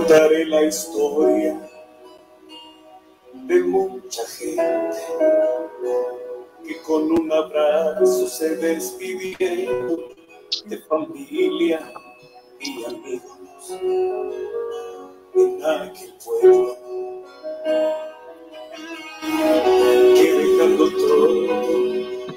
contaré la historia de mucha gente que con un abrazo se despidieron de familia y amigos en aquel pueblo, que dejando todo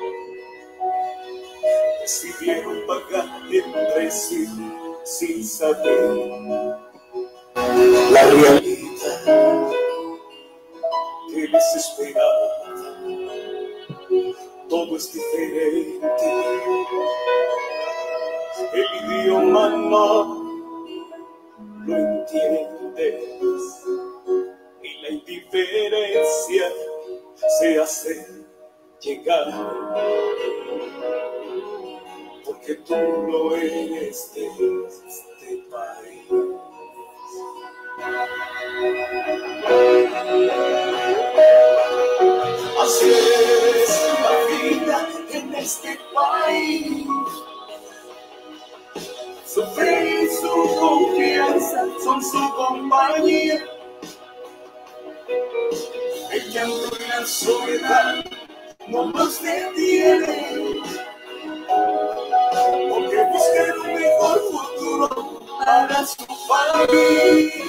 decidieron pagar entre sí sin saber la realidad que les esperaba. Todo es diferente, el idioma no lo entiendes y la indiferencia se hace llegar, porque tú no eres de este país. Así es la vida en este país. Su fe y su confianza son su compañía. El llanto y la soledad no nos detienen, porque buscan un mejor futuro para su familia.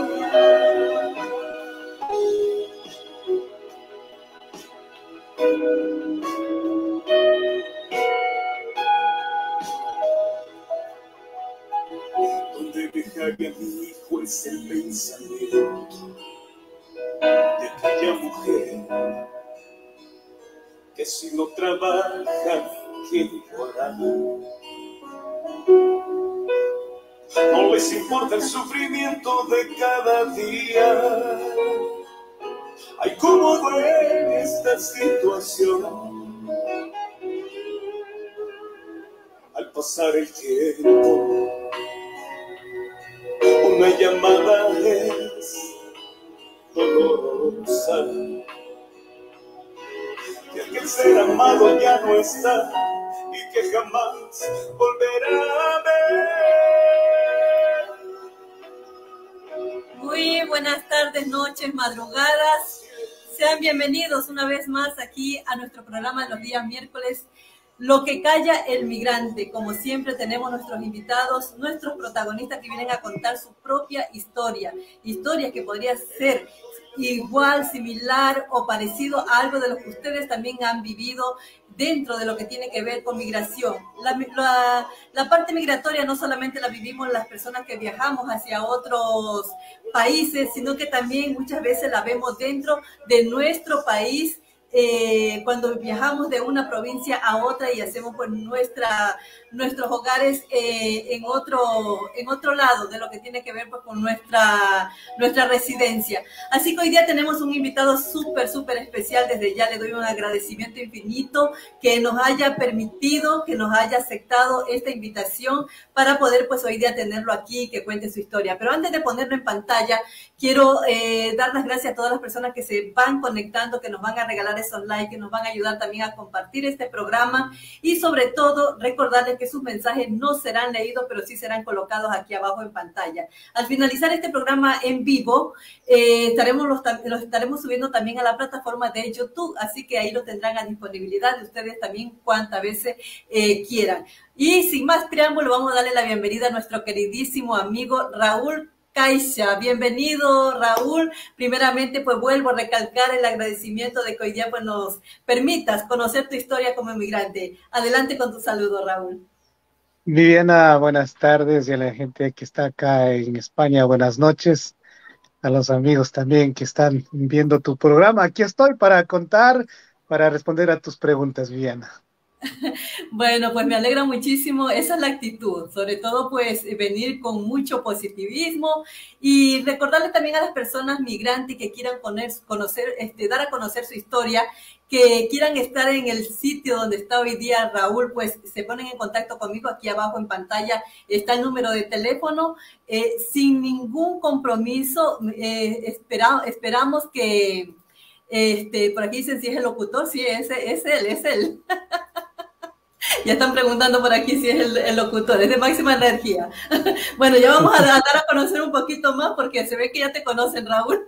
Donde dejaré a mi hijo es el pensamiento de aquella mujer que si no trabaja, ¿quién hará? No les importa el sufrimiento de cada día. Ay, cómo duele esta situación. Al pasar el tiempo, una llamada es dolorosa, que aquel ser amado ya no está y que jamás volverá a ver. Muy buenas tardes, noches, madrugadas. Sean bienvenidos una vez más aquí a nuestro programa de los días miércoles, Lo que calla el migrante. Como siempre tenemos nuestros invitados, nuestros protagonistas que vienen a contar su propia historia. Historia que podría ser igual, similar o parecido a algo de lo que ustedes también han vivido dentro de lo que tiene que ver con migración. La parte migratoria no solamente la vivimos las personas que viajamos hacia otros países, sino que también muchas veces la vemos dentro de nuestro país. Cuando viajamos de una provincia a otra y hacemos pues nuestros hogares en otro lado de lo que tiene que ver pues, con nuestra residencia. Así que hoy día tenemos un invitado súper especial. Desde ya le doy un agradecimiento infinito que nos haya permitido, que nos haya aceptado esta invitación para poder pues hoy día tenerlo aquí y que cuente su historia. Pero antes de ponerlo en pantalla, quiero dar las gracias a todas las personas que se van conectando, que nos van a regalar esos likes, que nos van a ayudar también a compartir este programa y sobre todo recordarles que sus mensajes no serán leídos, pero sí serán colocados aquí abajo en pantalla. Al finalizar este programa en vivo, los estaremos subiendo también a la plataforma de YouTube, así que ahí lo tendrán a disponibilidad de ustedes también cuantas veces quieran. Y sin más preámbulo, vamos a darle la bienvenida a nuestro queridísimo amigo Raúl Caixa. Bienvenido, Raúl. Primeramente, pues vuelvo a recalcar el agradecimiento de que hoy día pues, nos permitas conocer tu historia como inmigrante. Adelante con tu saludo, Raúl. Viviana, buenas tardes, y a la gente que está acá en España, buenas noches. A los amigos también que están viendo tu programa. Aquí estoy para contar, para responder a tus preguntas, Viviana. Bueno, pues me alegra muchísimo, esa es la actitud, sobre todo pues venir con mucho positivismo y recordarles también a las personas migrantes que quieran conocer, dar a conocer su historia, que quieran estar en el sitio donde está hoy día Raúl, pues se ponen en contacto conmigo. Aquí abajo en pantalla está el número de teléfono, sin ningún compromiso. Esperamos que, por aquí dicen si es el locutor, sí, es él. Ya están preguntando por aquí si es el locutor, es de máxima energía. Bueno, ya vamos a dar a conocer un poquito más porque se ve que ya te conocen, Raúl.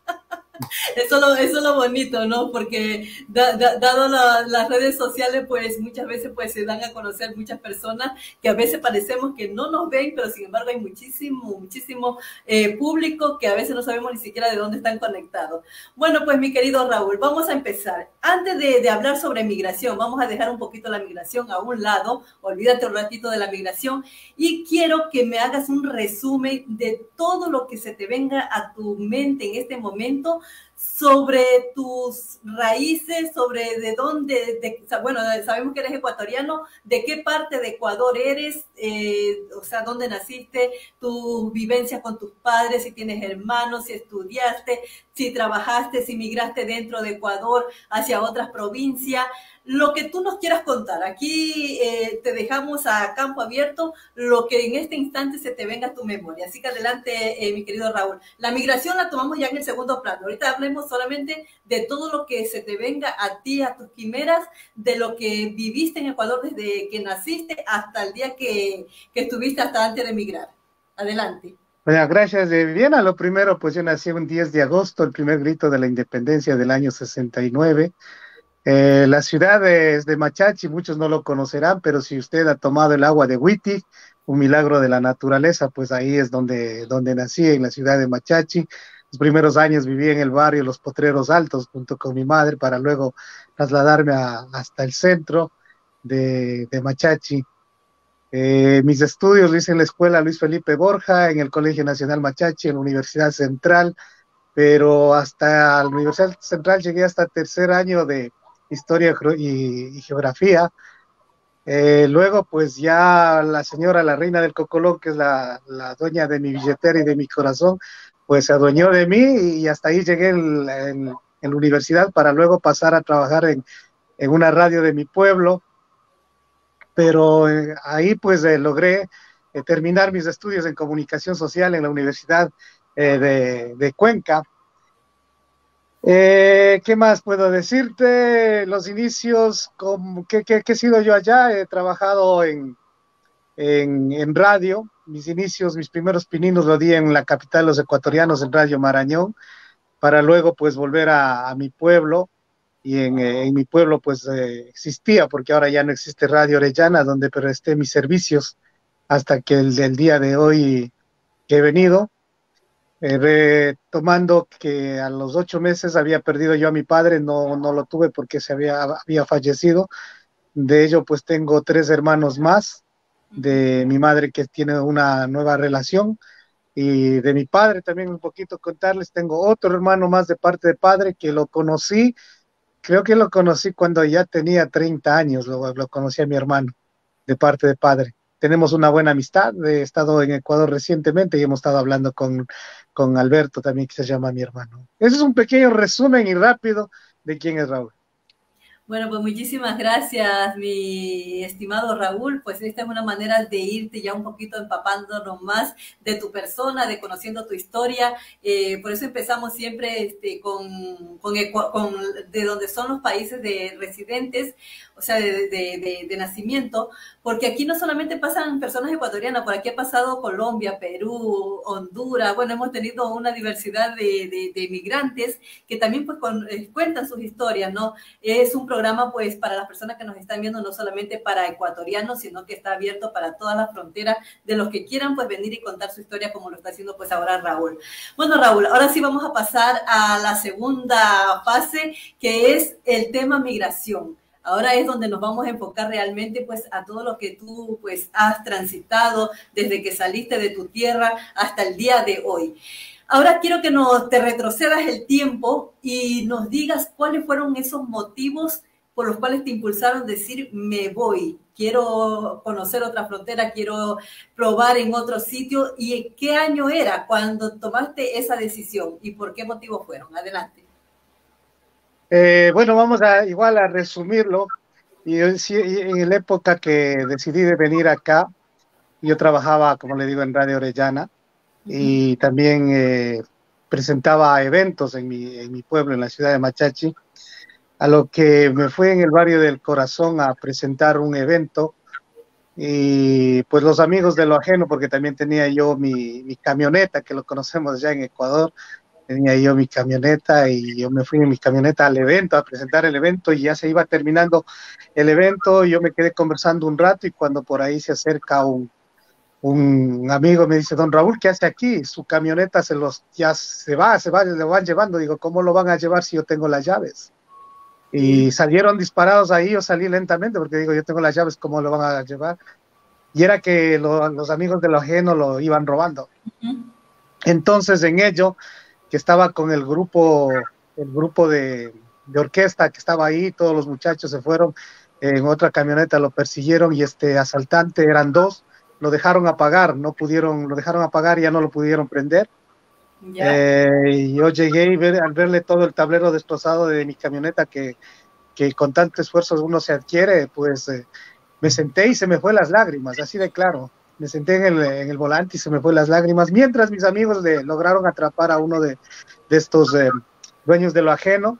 Eso es lo bonito, ¿no? Porque dado las redes sociales, pues muchas veces pues se dan a conocer muchas personas que a veces parecemos que no nos ven, pero sin embargo hay muchísimo público que a veces no sabemos ni siquiera de dónde están conectados. Bueno, pues mi querido Raúl, vamos a empezar. Antes de hablar sobre migración, vamos a dejar un poquito la migración a un lado, olvídate un ratito de la migración, y quiero que me hagas un resumen de todo lo que se te venga a tu mente en este momento sobre tus raíces, sobre de dónde, bueno, sabemos que eres ecuatoriano, de qué parte de Ecuador eres, o sea, dónde naciste, tus vivencias con tus padres, si tienes hermanos, si estudiaste, si trabajaste, si migraste dentro de Ecuador hacia otras provincias, lo que tú nos quieras contar. Aquí te dejamos a campo abierto lo que en este instante se te venga a tu memoria. Así que adelante, mi querido Raúl. La migración la tomamos ya en el segundo plano. Ahorita hablemos solamente de todo lo que se te venga a ti, a tus quimeras, de lo que viviste en Ecuador desde que naciste hasta el día que estuviste hasta antes de emigrar. Adelante. Bueno, gracias, Viviana. Lo primero, pues yo nací un 10 de agosto, el primer grito de la independencia del año 69. La ciudad es de Machachi, muchos no lo conocerán, pero si usted ha tomado el agua de Huiti, un milagro de la naturaleza, pues ahí es donde nací, en la ciudad de Machachi. Los primeros años viví en el barrio Los Potreros Altos junto con mi madre para luego trasladarme hasta el centro de Machachi. Mis estudios los hice en la escuela Luis Felipe Borja, en el Colegio Nacional Machachi, en la Universidad Central, pero hasta la Universidad Central llegué hasta tercer año de Historia y Geografía. Luego, pues ya la señora, la reina del Cocolón, que es la dueña de mi billetera y de mi corazón, pues se adueñó de mí y hasta ahí llegué en la universidad para luego pasar a trabajar en una radio de mi pueblo. Pero ahí pues logré terminar mis estudios en comunicación social en la Universidad de Cuenca. ¿Qué más puedo decirte? Los inicios, ¿qué he sido yo allá? He trabajado en radio. Mis inicios, mis primeros pininos los di en la capital de los ecuatorianos, en Radio Marañón, para luego pues volver a mi pueblo. Y en mi pueblo pues existía, porque ahora ya no existe Radio Orellana, donde presté mis servicios hasta que el día de hoy que he venido. Retomando que a los 8 meses había perdido yo a mi padre, no lo tuve porque había fallecido. De ello, pues tengo 3 hermanos más, de mi madre que tiene una nueva relación, y de mi padre también un poquito contarles. Tengo otro hermano más de parte de padre que lo conocí, creo que lo conocí cuando ya tenía 30 años, lo conocí a mi hermano de parte de padre. Tenemos una buena amistad, he estado en Ecuador recientemente y hemos estado hablando con Alberto también, que se llama mi hermano. Ese es un pequeño resumen y rápido de quién es Raúl. Bueno, pues muchísimas gracias, mi estimado Raúl. Pues esta es una manera de irte ya un poquito empapándonos más de tu persona, de conociendo tu historia. Por eso empezamos siempre con de donde son los países de residentes, o sea, de nacimiento, porque aquí no solamente pasan personas ecuatorianas, por aquí ha pasado Colombia, Perú, Honduras. Bueno, hemos tenido una diversidad de migrantes que también pues cuentan sus historias, ¿no? Es un programa pues para las personas que nos están viendo, no solamente para ecuatorianos, sino que está abierto para todas las fronteras de los que quieran pues venir y contar su historia, como lo está haciendo pues ahora Raúl. Bueno, Raúl, ahora sí vamos a pasar a la segunda fase, que es el tema migración. Ahora es donde nos vamos a enfocar realmente pues a todo lo que tú pues has transitado desde que saliste de tu tierra hasta el día de hoy. Ahora quiero que te retrocedas el tiempo y nos digas cuáles fueron esos motivos por los cuales te impulsaron a decir, me voy, quiero conocer otra frontera, quiero probar en otro sitio. ¿Y qué año era cuando tomaste esa decisión y por qué motivos fueron? Adelante. Bueno, vamos igual a resumirlo. Y en la época que decidí de venir acá, yo trabajaba, como le digo, en Radio Orellana, y también presentaba eventos en mi pueblo, en la ciudad de Machachi. a lo que me fui en el barrio del Corazón a presentar un evento y pues los amigos de lo ajeno, porque también tenía yo mi camioneta, que lo conocemos ya en Ecuador, tenía yo mi camioneta y yo me fui en mi camioneta al evento, a presentar el evento y ya se iba terminando el evento, yo me quedé conversando un rato y cuando por ahí se acerca un amigo me dice, don Raúl, ¿qué hace aquí? Su camioneta ya se va, lo van llevando. Digo, ¿cómo lo van a llevar si yo tengo las llaves? Y salieron disparados ahí, yo salí lentamente porque digo, yo tengo las llaves, ¿cómo lo van a llevar? Y era que los amigos de lo ajeno lo iban robando. Entonces en ello, que estaba con el grupo de orquesta que estaba ahí, todos los muchachos se fueron en otra camioneta, lo persiguieron y este asaltante, eran dos, lo dejaron apagar, lo dejaron apagar y ya no lo pudieron prender. Y yo llegué y al verle todo el tablero destrozado de mi camioneta que con tanto esfuerzo uno se adquiere, pues me senté y se me fue las lágrimas, así de claro. Me senté en el volante y se me fue las lágrimas, mientras mis amigos lograron atrapar a uno de estos dueños de lo ajeno.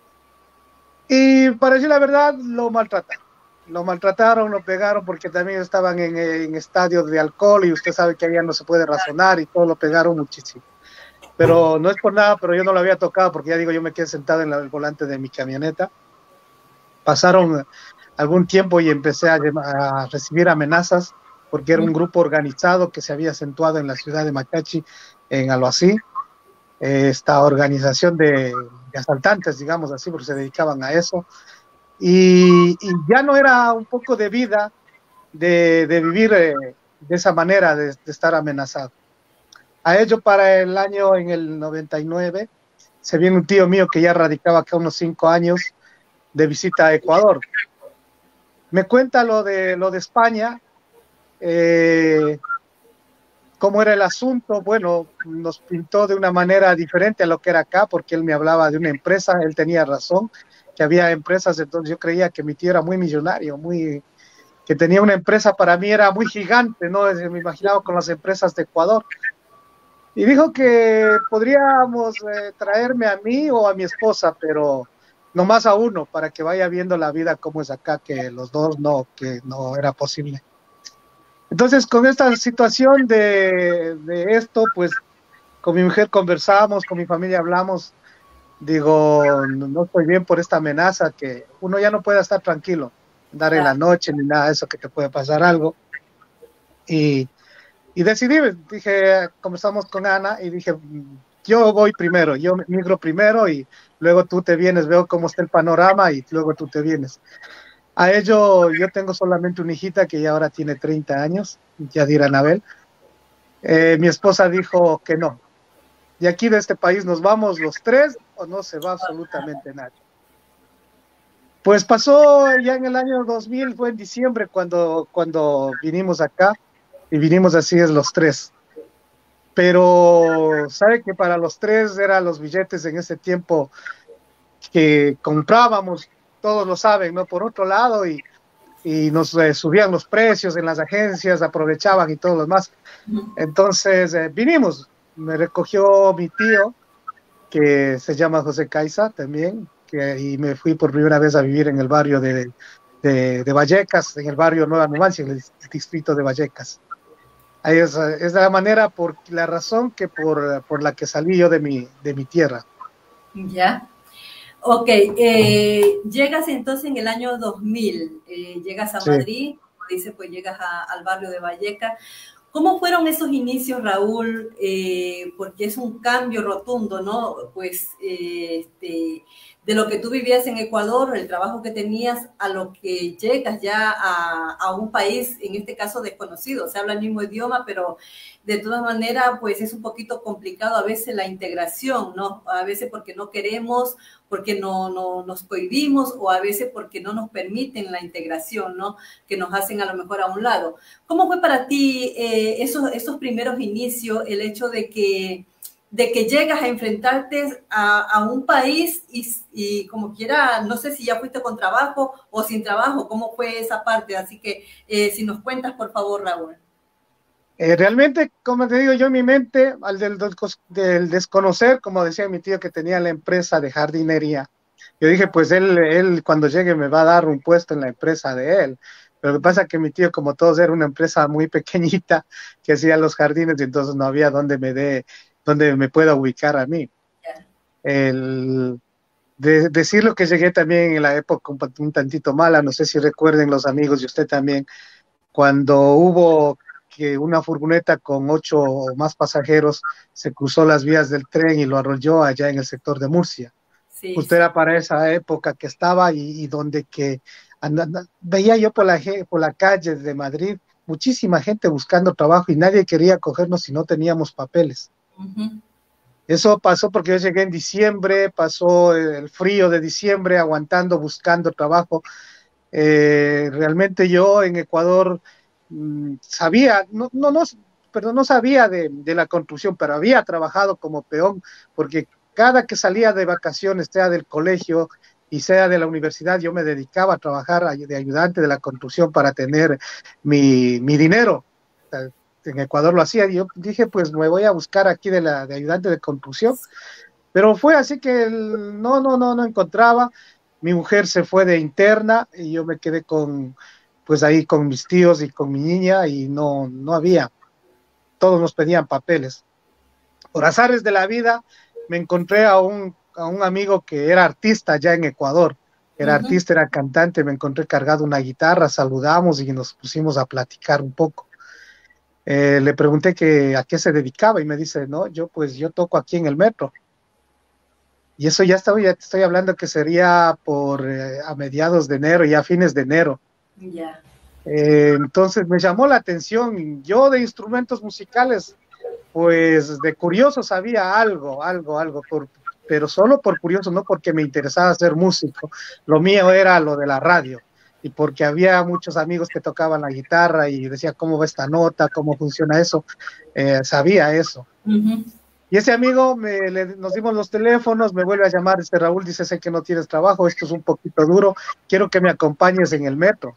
Y para decir la verdad, lo maltrataron, lo pegaron, porque también estaban en estadios de alcohol y usted sabe que allá no se puede razonar y todo, lo pegaron muchísimo. Pero no es por nada, pero yo no lo había tocado porque ya digo, yo me quedé sentado en el volante de mi camioneta. Pasaron algún tiempo y empecé a recibir amenazas porque era un grupo organizado que se había acentuado en la ciudad de Machachi, en Aloasí, esta organización de asaltantes, digamos así, porque se dedicaban a eso. Y ya no era un poco de vida de vivir de esa manera, de estar amenazado. A ello, para en el 99, se viene un tío mío que ya radicaba acá unos 5 años de visita a Ecuador. Me cuenta lo de España, cómo era el asunto. Bueno, nos pintó de una manera diferente a lo que era acá, porque él me hablaba de una empresa, él tenía razón, que había empresas, entonces yo creía que mi tío era muy millonario, que tenía una empresa, para mí era muy gigante, ¿no? Me imaginaba con las empresas de Ecuador. Y dijo que podríamos traerme a mí o a mi esposa, pero nomás a uno, para que vaya viendo la vida como es acá, que los dos que no era posible. Entonces, con esta situación de esto, pues con mi mujer conversamos, con mi familia hablamos, digo, no estoy bien por esta amenaza, que uno ya no puede estar tranquilo, andar en la noche ni nada de eso, que te puede pasar algo. Y decidí, dije, conversamos con Ana y dije, yo voy primero, yo migro primero y luego tú te vienes, veo cómo está el panorama y luego tú te vienes. A ello, yo tengo solamente una hijita que ya ahora tiene 30 años, Yadira Anabel. Mi esposa dijo que no. Y aquí de este país nos vamos los tres o no se va absolutamente nadie. Pues pasó ya en el año 2000, fue en diciembre cuando vinimos acá. Y vinimos así es los tres. Pero sabe que para los tres eran los billetes en ese tiempo que comprábamos, todos lo saben, ¿no? Por otro lado, y nos subían los precios en las agencias, aprovechaban y todo lo demás. Entonces vinimos, me recogió mi tío, que se llama José Caiza también, y me fui por primera vez a vivir en el barrio de Vallecas, en el barrio Nueva Numancia, en el distrito de Vallecas. Ahí es la manera, por la razón que por la que salí yo de mi tierra. Ya. Ok, llegas entonces en el año 2000, llegas a Madrid, como dice, pues llegas al barrio de Vallecas. ¿Cómo fueron esos inicios, Raúl? Porque es un cambio rotundo, ¿no? Pues de lo que tú vivías en Ecuador, el trabajo que tenías, a lo que llegas ya a un país, en este caso desconocido. Se habla el mismo idioma, pero de todas maneras, pues es un poquito complicado a veces la integración, ¿no? A veces porque no queremos, porque no nos cohibimos, o a veces porque no nos permiten la integración, ¿no? Que nos hacen a lo mejor a un lado. ¿Cómo fue para ti esos primeros inicios, el hecho de que llegas a enfrentarte a un país y como quiera, no sé si ya fuiste con trabajo o sin trabajo, ¿cómo fue esa parte? Así que si nos cuentas, por favor, Raúl. Realmente, como te digo, yo en mi mente, al del desconocer, como decía mi tío que tenía la empresa de jardinería, Yo dije, pues él cuando llegue me va a dar un puesto en la empresa de él. Pero lo que pasa es que mi tío, como todos, era una empresa muy pequeñita que hacía los jardines y entonces no había donde me pueda ubicar a mí. El, decirlo que llegué también en la época un tantito mala, no sé si recuerden los amigos y usted también, cuando hubo que una furgoneta con 8 o más pasajeros se cruzó las vías del tren y lo arrolló allá en el sector de Murcia. Sí, Usted era para esa época que estaba y donde que veía yo por la calle de Madrid muchísima gente buscando trabajo y nadie quería cogernos si no teníamos papeles. Eso pasó porque yo llegué en diciembre, pasó el frío de diciembre aguantando, buscando trabajo. Realmente yo en Ecuador sabía, perdón, no sabía de la construcción, pero había trabajado como peón, porque cada que salía de vacaciones, sea del colegio y sea de la universidad, yo me dedicaba a trabajar de ayudante de la construcción para tener mi dinero. En Ecuador lo hacía, y yo dije, pues me voy a buscar aquí de ayudante de construcción, pero fue así que no encontraba. Mi mujer se fue de interna y yo me quedé pues ahí con mis tíos y con mi niña y no había, todos nos pedían papeles. Por azares de la vida me encontré a un amigo que era artista ya en Ecuador, era artista, era cantante, me encontré cargado una guitarra, saludamos y nos pusimos a platicar un poco. Le pregunté a qué se dedicaba y me dice, no, yo toco aquí en el metro. Y eso ya te estoy hablando que sería a mediados de enero, ya a fines de enero. Yeah. Entonces me llamó la atención. Yo de instrumentos musicales, pues de curioso sabía algo, pero solo por curioso, no porque me interesaba ser músico. Lo mío era lo de la radio. Y porque había muchos amigos que tocaban la guitarra y decía cómo va esta nota, cómo funciona eso, sabía eso. Y ese amigo, nos dimos los teléfonos, me vuelve a llamar, Raúl, dice, sé que no tienes trabajo, esto es un poquito duro, quiero que me acompañes en el metro.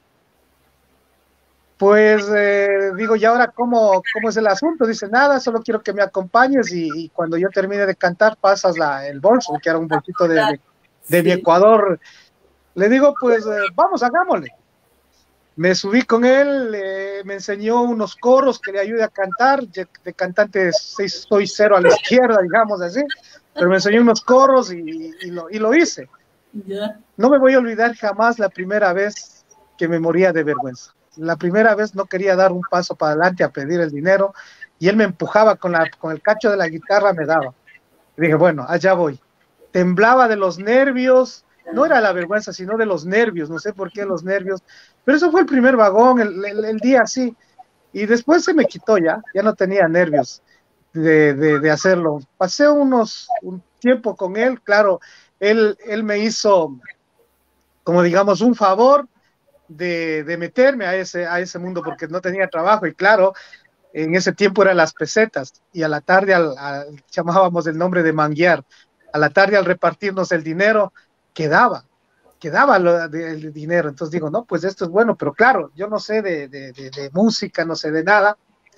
Pues digo, ¿y ahora cómo es el asunto? Dice, nada, solo quiero que me acompañes y cuando yo termine de cantar pasas el bolso, que era un bolsito de mi Ecuador. Le digo, pues vamos, hagámosle. Me subí con él, me enseñó unos coros que le ayude a cantar. De cantante soy cero a la izquierda, digamos así, pero me enseñó unos coros y lo hice. Yeah. No me voy a olvidar jamás la primera vez que me moría de vergüenza. La primera vez no quería dar un paso para adelante a pedir el dinero y él me empujaba con el cacho de la guitarra, me daba. Y dije, bueno, allá voy. Temblaba de los nervios. No era la vergüenza, sino de los nervios, no sé por qué los nervios, pero eso fue el primer vagón, el día así, y después se me quitó ya no tenía nervios de hacerlo. Pasé un tiempo con él, claro, él me hizo, como digamos, un favor de meterme a ese mundo porque no tenía trabajo, y claro, en ese tiempo eran las pesetas, y a la tarde llamábamos el nombre de manguear, a la tarde al repartirnos el dinero, quedaba el dinero. Entonces digo, no, pues esto es bueno, pero claro, yo no sé de música, no sé de nada.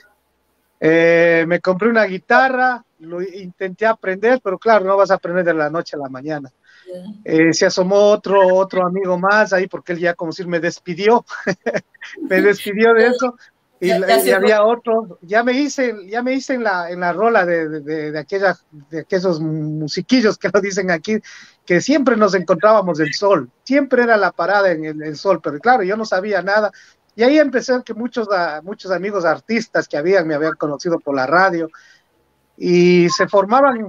Me compré una guitarra, lo intenté aprender, pero claro, no vas a aprender de la noche a la mañana. Se asomó otro amigo más ahí, porque él ya, como decir, me despidió, me despidió de eso. Y había otro, ya me hice en la rola de aquellos musiquillos que lo dicen aquí, que siempre nos encontrábamos el sol, siempre era la parada en el sol, pero claro, yo no sabía nada, y ahí empecé que muchos amigos artistas que me habían conocido por la radio, y se formaban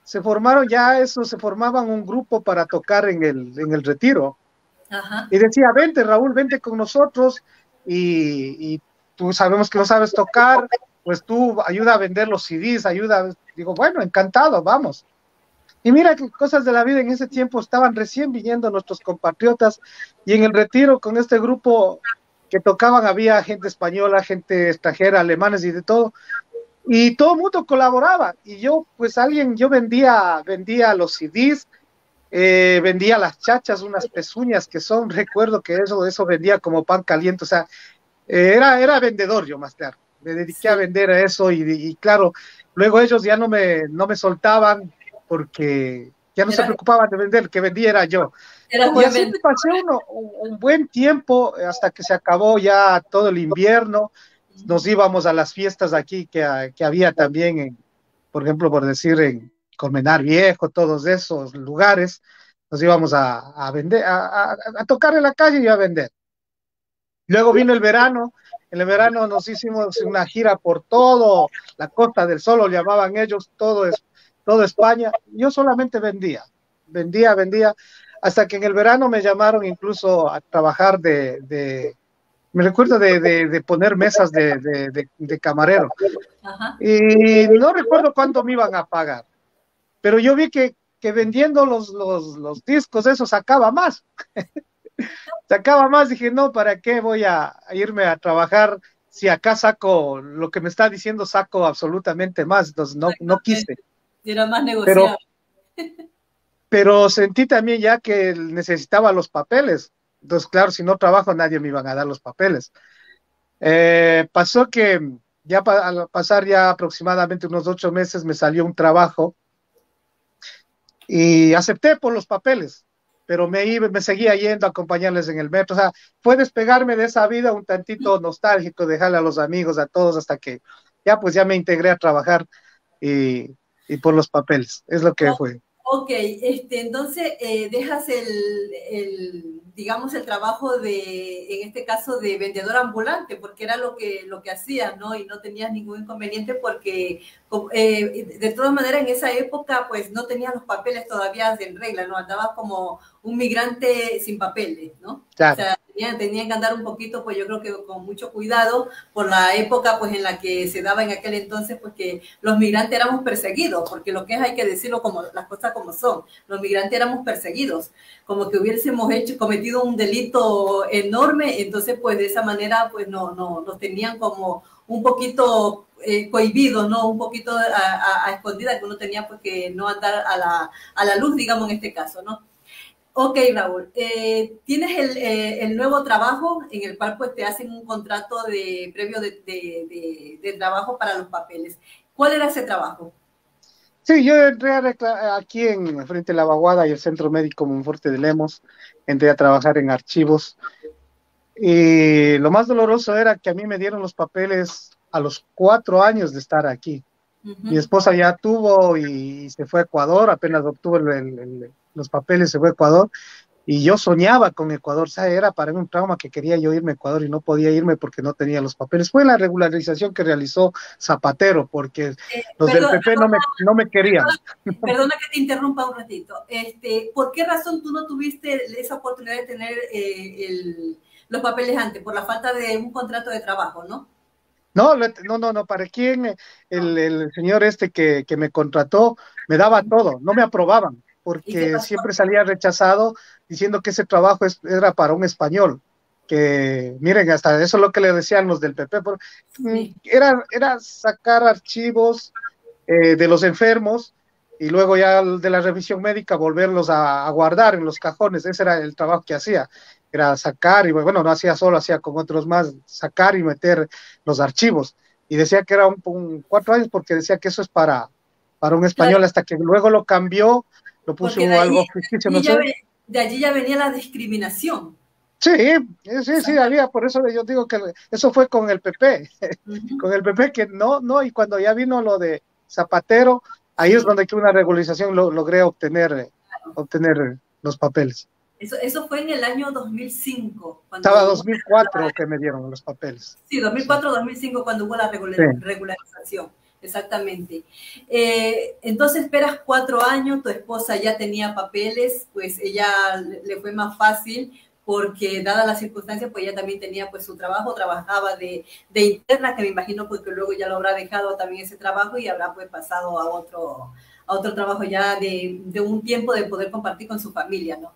un grupo para tocar en el retiro. Ajá. Y decía, vente Raúl, vente con nosotros, y tú sabemos que no sabes tocar, pues tú ayuda a vender los CDs, digo, bueno, encantado, vamos. Y mira qué cosas de la vida, en ese tiempo estaban recién viniendo nuestros compatriotas, y en el retiro con este grupo que tocaban había gente española, gente extranjera, alemanes y de todo, y todo el mundo colaboraba, y yo vendía los CDs, vendía las chachas, unas pezuñas recuerdo que eso vendía como pan caliente, o sea, era vendedor yo, más claro, me dediqué a vender a eso y claro, luego ellos ya no me soltaban porque ya no se preocupaban de vender, el que vendía era yo. Y así me pasé un buen tiempo hasta que se acabó ya todo el invierno. Nos íbamos a las fiestas aquí que había también, por ejemplo, por decir, en Colmenar Viejo, todos esos lugares. Nos íbamos a vender, a tocar en la calle y a vender. Luego vino el verano. En el verano nos hicimos una gira por todo la Costa del Sol, lo llamaban ellos, todo España. Yo solamente vendía, hasta que en el verano me llamaron incluso a trabajar me recuerdo de poner mesas de camarero. Ajá. Y no recuerdo cuánto me iban a pagar, pero yo vi que vendiendo los discos, eso sacaba más. Sacaba más, dije, no, ¿para qué voy a irme a trabajar si acá saco lo que me está diciendo, saco absolutamente más? Entonces no quise. Era más negociable. Pero sentí también ya que necesitaba los papeles. Entonces, claro, si no trabajo, nadie me iban a dar los papeles. Pasó que ya al pasar ya aproximadamente unos 8 meses me salió un trabajo y acepté por los papeles, pero me seguía yendo a acompañarles en el metro. O sea, fue despegarme de esa vida un tantito nostálgico, dejarle a los amigos, a todos, hasta que ya me integré a trabajar y por los papeles. Es lo que fue. Ok, entonces dejas digamos, el trabajo en este caso, de vendedor ambulante, porque era lo que hacías, ¿no? Y no tenías ningún inconveniente porque, de todas maneras, en esa época, pues, no tenías los papeles todavía en regla, ¿no? Andabas como un migrante sin papeles, ¿no? Claro. O sea, tenían que andar un poquito, pues yo creo que con mucho cuidado por la época, pues, en la que se daba en aquel entonces, pues que los migrantes éramos perseguidos, porque lo que es, hay que decirlo como las cosas como son, los migrantes éramos perseguidos, como que hubiésemos cometido un delito enorme. Entonces, pues de esa manera, pues nos tenían como un poquito cohibidos, ¿no? Un poquito a escondidas, que uno tenía, pues, que no andar a la luz, digamos, en este caso, ¿no? Ok, Raúl, tienes el nuevo trabajo en el cual, pues, te hacen un contrato previo de trabajo para los papeles. ¿Cuál era ese trabajo? Sí, yo entré aquí frente a la Vaguada y el Centro Médico Monforte de Lemos. Entré a trabajar en archivos. Y lo más doloroso era que a mí me dieron los papeles a los 4 años de estar aquí. Mi esposa ya tuvo y se fue a Ecuador, apenas obtuvo los papeles, se fue a Ecuador, y yo soñaba con Ecuador. O sea, era para mí un trauma que quería yo irme a Ecuador y no podía irme porque no tenía los papeles. Fue la regularización que realizó Zapatero, porque los del PP no me querían. Perdona que te interrumpa un ratito. ¿Por qué razón tú no tuviste esa oportunidad de tener los papeles antes? Por la falta de un contrato de trabajo, ¿no? No, ¿para quién? El señor que me contrató me daba todo, no me aprobaban, porque siempre salía rechazado diciendo que ese trabajo era para un español, que miren, hasta eso es lo que le decían los del PP, sí. Era sacar archivos de los enfermos y luego ya de la revisión médica volverlos a guardar en los cajones. Ese era el trabajo que hacía. Era sacar, y bueno, no hacía solo, hacía con otros más, sacar y meter los archivos. Y decía que era 4 años porque decía que eso es para un español, claro. Hasta que luego lo cambió, lo puso algo ficticio, no sé. De allí ya venía la discriminación. Sí, había, por eso yo digo que eso fue con el PP, con el PP que no, y cuando ya vino lo de Zapatero, ahí es donde que una regularización logré obtener los papeles. Eso fue en el año 2005. Estaba 2004 que me dieron los papeles. Sí, 2004-2005 cuando hubo la regularización, exactamente. Entonces esperas 4 años, tu esposa ya tenía papeles, pues ella le fue más fácil porque dada las circunstancias, pues ella también tenía pues su trabajo, trabajaba de interna, que me imagino pues que luego ya lo habrá dejado también ese trabajo y habrá pues pasado a otro trabajo ya de un tiempo de poder compartir con su familia, ¿no?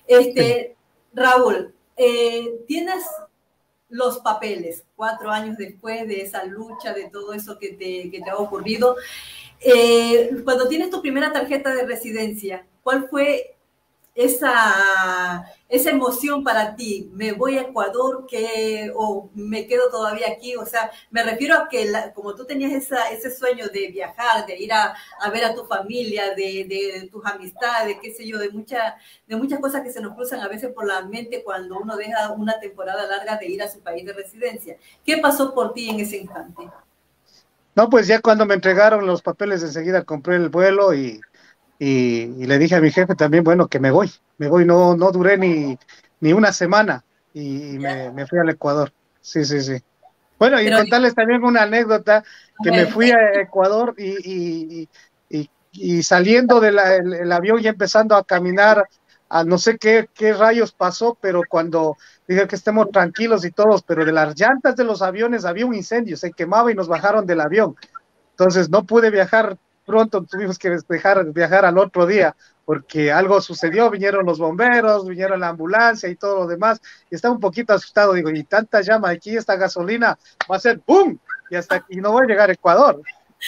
Raúl, tienes los papeles 4 años después de esa lucha, de todo eso que te ha ocurrido. Cuando tienes tu primera tarjeta de residencia, ¿cuál fue esa emoción para ti? ¿Me voy a Ecuador o me quedo todavía aquí? O sea, me refiero a que como tú tenías ese sueño de viajar, de ir a ver a tu familia, de tus amistades, qué sé yo, de muchas cosas que se nos cruzan a veces por la mente cuando uno deja una temporada larga de ir a su país de residencia. ¿Qué pasó por ti en ese instante? No, pues ya cuando me entregaron los papeles enseguida compré el vuelo y le dije a mi jefe también, bueno, que me voy, no duré ni una semana y me fui al Ecuador. Sí, sí, sí. Bueno, y Pero, contarles también una anécdota, que me bueno, fui a Ecuador y saliendo del el avión y empezando a caminar, a no sé qué rayos pasó, pero cuando dije que estemos tranquilos y todos, pero de las llantas de los aviones había un incendio, se quemaba y nos bajaron del avión. Entonces no pude viajar pronto, tuvimos que viajar al otro día porque algo sucedió, vinieron los bomberos, vinieron la ambulancia y todo lo demás, y estaba un poquito asustado, digo, y tanta llama aquí, esta gasolina va a ser ¡boom! Y no voy a llegar a Ecuador.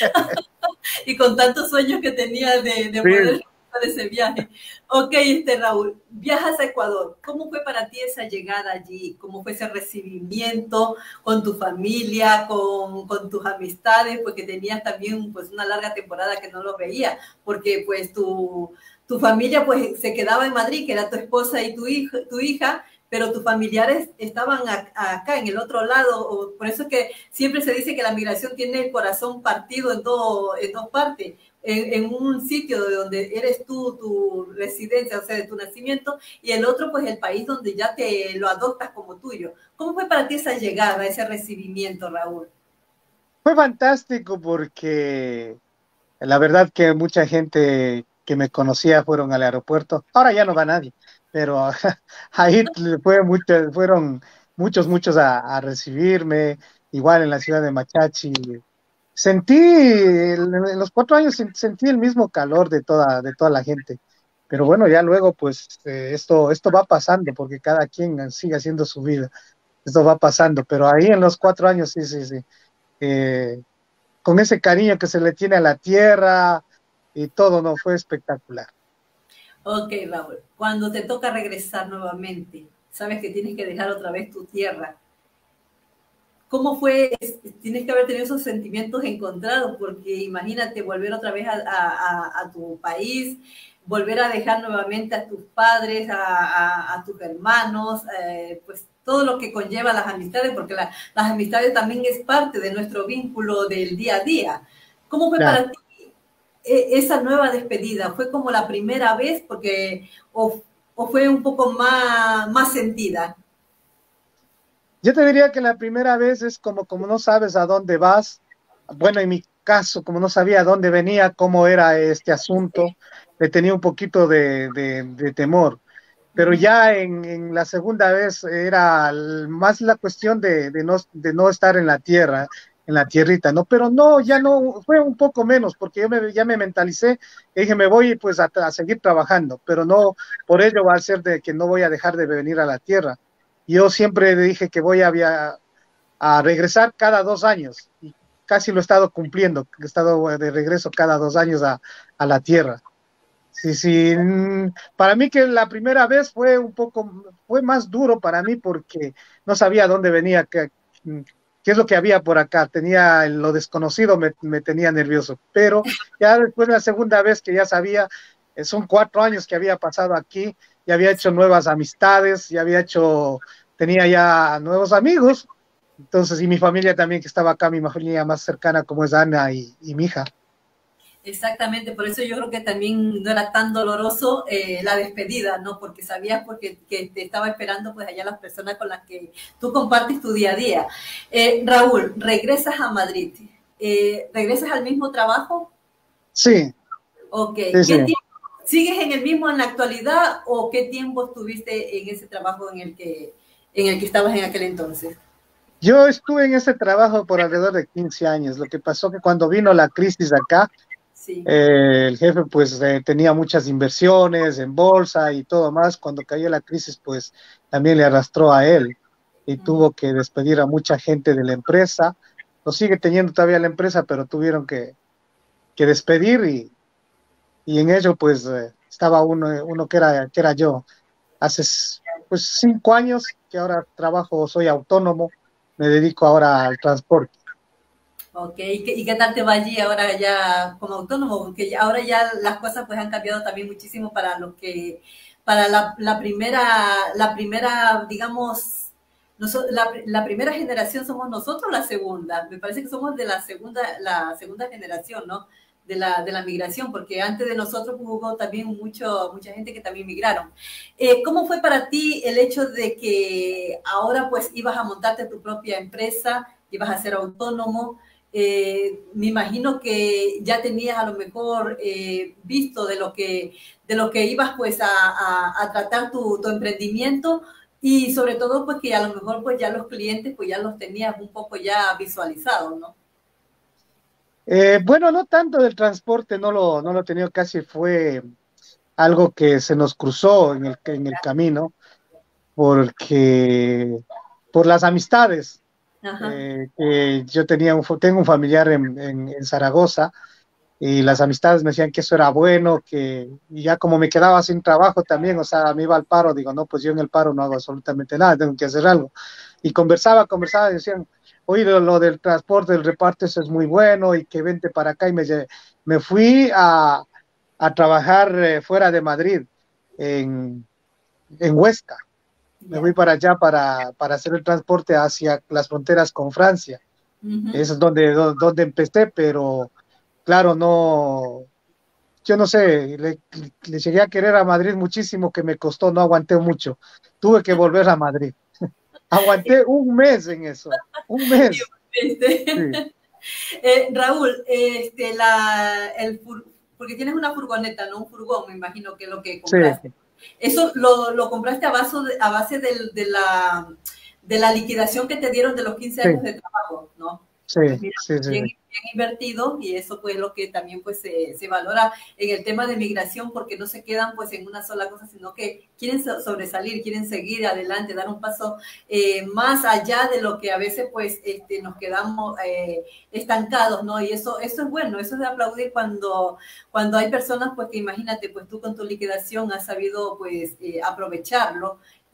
y con tantos sueños que tenía de Sí. poder hacer ese viaje. Ok, Raúl, viajas a Ecuador. ¿Cómo fue para ti esa llegada allí? ¿Cómo fue ese recibimiento con tu familia, con tus amistades? Porque tenías también pues una larga temporada que no los veía, porque pues tu familia pues se quedaba en Madrid, que era tu esposa y tu hija, pero tus familiares estaban acá en el otro lado. Por eso es que siempre se dice que la migración tiene el corazón partido en dos partes. En un sitio de donde eres tú, tu residencia, o sea, de tu nacimiento, y el otro, pues, el país donde ya te lo adoptas como tuyo. ¿Cómo fue para ti esa llegada, ese recibimiento, Raúl? Fue fantástico porque la verdad que mucha gente que me conocía fueron al aeropuerto. Ahora ya no va nadie, pero ahí fueron muchos a recibirme, igual en la ciudad de Machachi. Sentí, en los 4 años sentí el mismo calor de toda la gente. Pero bueno, ya luego pues esto va pasando porque cada quien sigue haciendo su vida. Esto va pasando, pero ahí en los 4 años sí, sí, sí. Eh, con ese cariño que se le tiene a la tierra y todo, no, fue espectacular. Ok, Raúl, cuando te toca regresar nuevamente, sabes que tienes que dejar otra vez tu tierra. ¿Cómo fue? Tienes que haber tenido esos sentimientos encontrados, porque imagínate volver otra vez a tu país, volver a dejar nuevamente a tus padres, a tus hermanos, pues todo lo que conlleva las amistades, porque las amistades también es parte de nuestro vínculo del día a día. ¿Cómo fue Claro. para ti esa nueva despedida? ¿Fue como la primera vez o fue un poco más sentida? Yo te diría que la primera vez es como no sabes a dónde vas. Bueno, en mi caso, como no sabía a dónde venía, cómo era este asunto, le tenía un poquito de temor. Pero ya en la segunda vez era más la cuestión de no estar en la tierra, en la tierrita, ¿no? Pero no, ya no, fue un poco menos, porque ya me mentalicé y dije, me voy pues a seguir trabajando, pero no, por ello va a ser de que no voy a dejar de venir a la tierra. Yo siempre dije que voy a regresar cada 2 años y casi lo he estado cumpliendo, he estado de regreso cada 2 años a la tierra. Sí, sí, para mí que la primera vez fue más duro para mí porque no sabía dónde venía, qué es lo que había por acá, tenía lo desconocido, me tenía nervioso, pero ya después de la segunda vez que ya sabía, son 4 años que había pasado aquí, ya había hecho nuevas amistades, tenía ya nuevos amigos, entonces, y mi familia también que estaba acá, mi familia más cercana como es Ana y mi hija. Exactamente, por eso yo creo que también no era tan doloroso la despedida, ¿no? Porque sabías que te estaba esperando pues allá las personas con las que tú compartes tu día a día. Raúl, regresas a Madrid. ¿Regresas al mismo trabajo? Sí, Ok. sí, sí. ¿Sigues en el mismo en la actualidad o qué tiempo estuviste en ese trabajo en el que estabas en aquel entonces? Yo estuve en ese trabajo por alrededor de 15 años. Lo que pasó que cuando vino la crisis acá, Sí. el jefe pues tenía muchas inversiones en bolsa y todo más. Cuando cayó la crisis pues también le arrastró a él y tuvo que despedir a mucha gente de la empresa. Lo sigue teniendo todavía la empresa, pero tuvieron que despedir y en ello pues estaba uno que era yo. Hace pues 5 años que ahora trabajo, soy autónomo, me dedico ahora al transporte. Ok, ¿y qué tal te va allí ahora ya como autónomo? Porque ahora ya las cosas pues han cambiado también muchísimo para lo que, para la primera, digamos, la primera generación somos nosotros, la segunda. Me parece que somos de la segunda generación, ¿no? De la migración, porque antes de nosotros hubo también mucha gente que también migraron. ¿Cómo fue para ti el hecho de que ahora pues ibas a montarte tu propia empresa, ibas a ser autónomo? Me imagino que ya tenías a lo mejor visto de lo que ibas pues a tratar tu emprendimiento y sobre todo pues que a lo mejor pues ya los clientes pues ya los tenías un poco ya visualizados, ¿no? Bueno, no tanto del transporte, no lo he tenido, casi fue algo que se nos cruzó en el camino, porque por las amistades, Ajá. que yo tengo un familiar en Zaragoza, y las amistades me decían que eso era bueno, y ya como me quedaba sin trabajo también, o sea, me iba al paro, digo, no, pues yo en el paro no hago absolutamente nada, tengo que hacer algo. Y conversaba, y decían, oye, lo del transporte, del reparto, eso es muy bueno, y que vente para acá, y me fui a trabajar fuera de Madrid, en, en Huesca. Me fui Ya. para allá para hacer el transporte hacia las fronteras con Francia. Ujú. Eso es donde empecé, pero claro, no, yo no sé, le llegué a querer a Madrid muchísimo, que me costó, no aguanté mucho. Tuve que volver a Madrid. Aguanté un mes en eso, un mes. Sí, Este, Raúl, porque tienes una furgoneta, no un furgón, me imagino que es lo que sí, compraste. ¿Eso lo compraste a base de la liquidación que te dieron de los 15 sí, años de trabajo, ¿no? sí, Pues mira, sí, sí, bien invertido y eso pues lo que también pues se valora en el tema de migración porque no se quedan pues en una sola cosa, sino que quieren sobresalir, quieren seguir adelante, dar un paso más allá de lo que a veces pues nos quedamos estancados, ¿no? Y eso es bueno, eso es de aplaudir cuando hay personas pues que imagínate, pues tú con tu liquidación has sabido pues aprovecharlo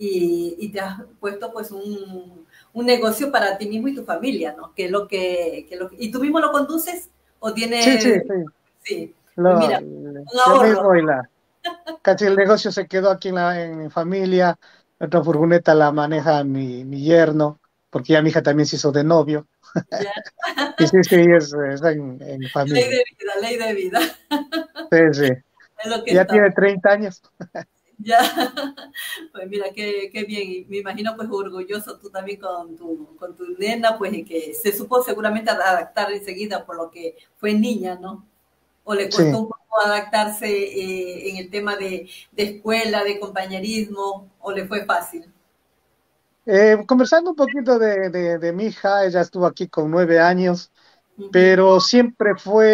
y te has puesto pues un negocio para ti mismo y tu familia, ¿no? ¿Y tú mismo lo conduces o sí, sí, tienes, sí. sí, pues mira, un Yo ahorro, mismo casi el negocio se quedó aquí en mi familia. Otra furgoneta la maneja mi yerno, porque ya mi hija también se hizo de novio. ya, Y sí, sí, es en familia. ley de vida, Sí, sí. es lo que Ya está. tiene 30 años. Ya, pues mira, qué bien, y me imagino pues orgulloso tú también con tu nena, pues y que se supo seguramente adaptar enseguida por lo que fue niña, ¿no? O le Sí. costó un poco adaptarse en el tema de escuela, de compañerismo, o le fue fácil. Conversando un poquito de mi hija, ella estuvo aquí con 9 años, Ujú. pero siempre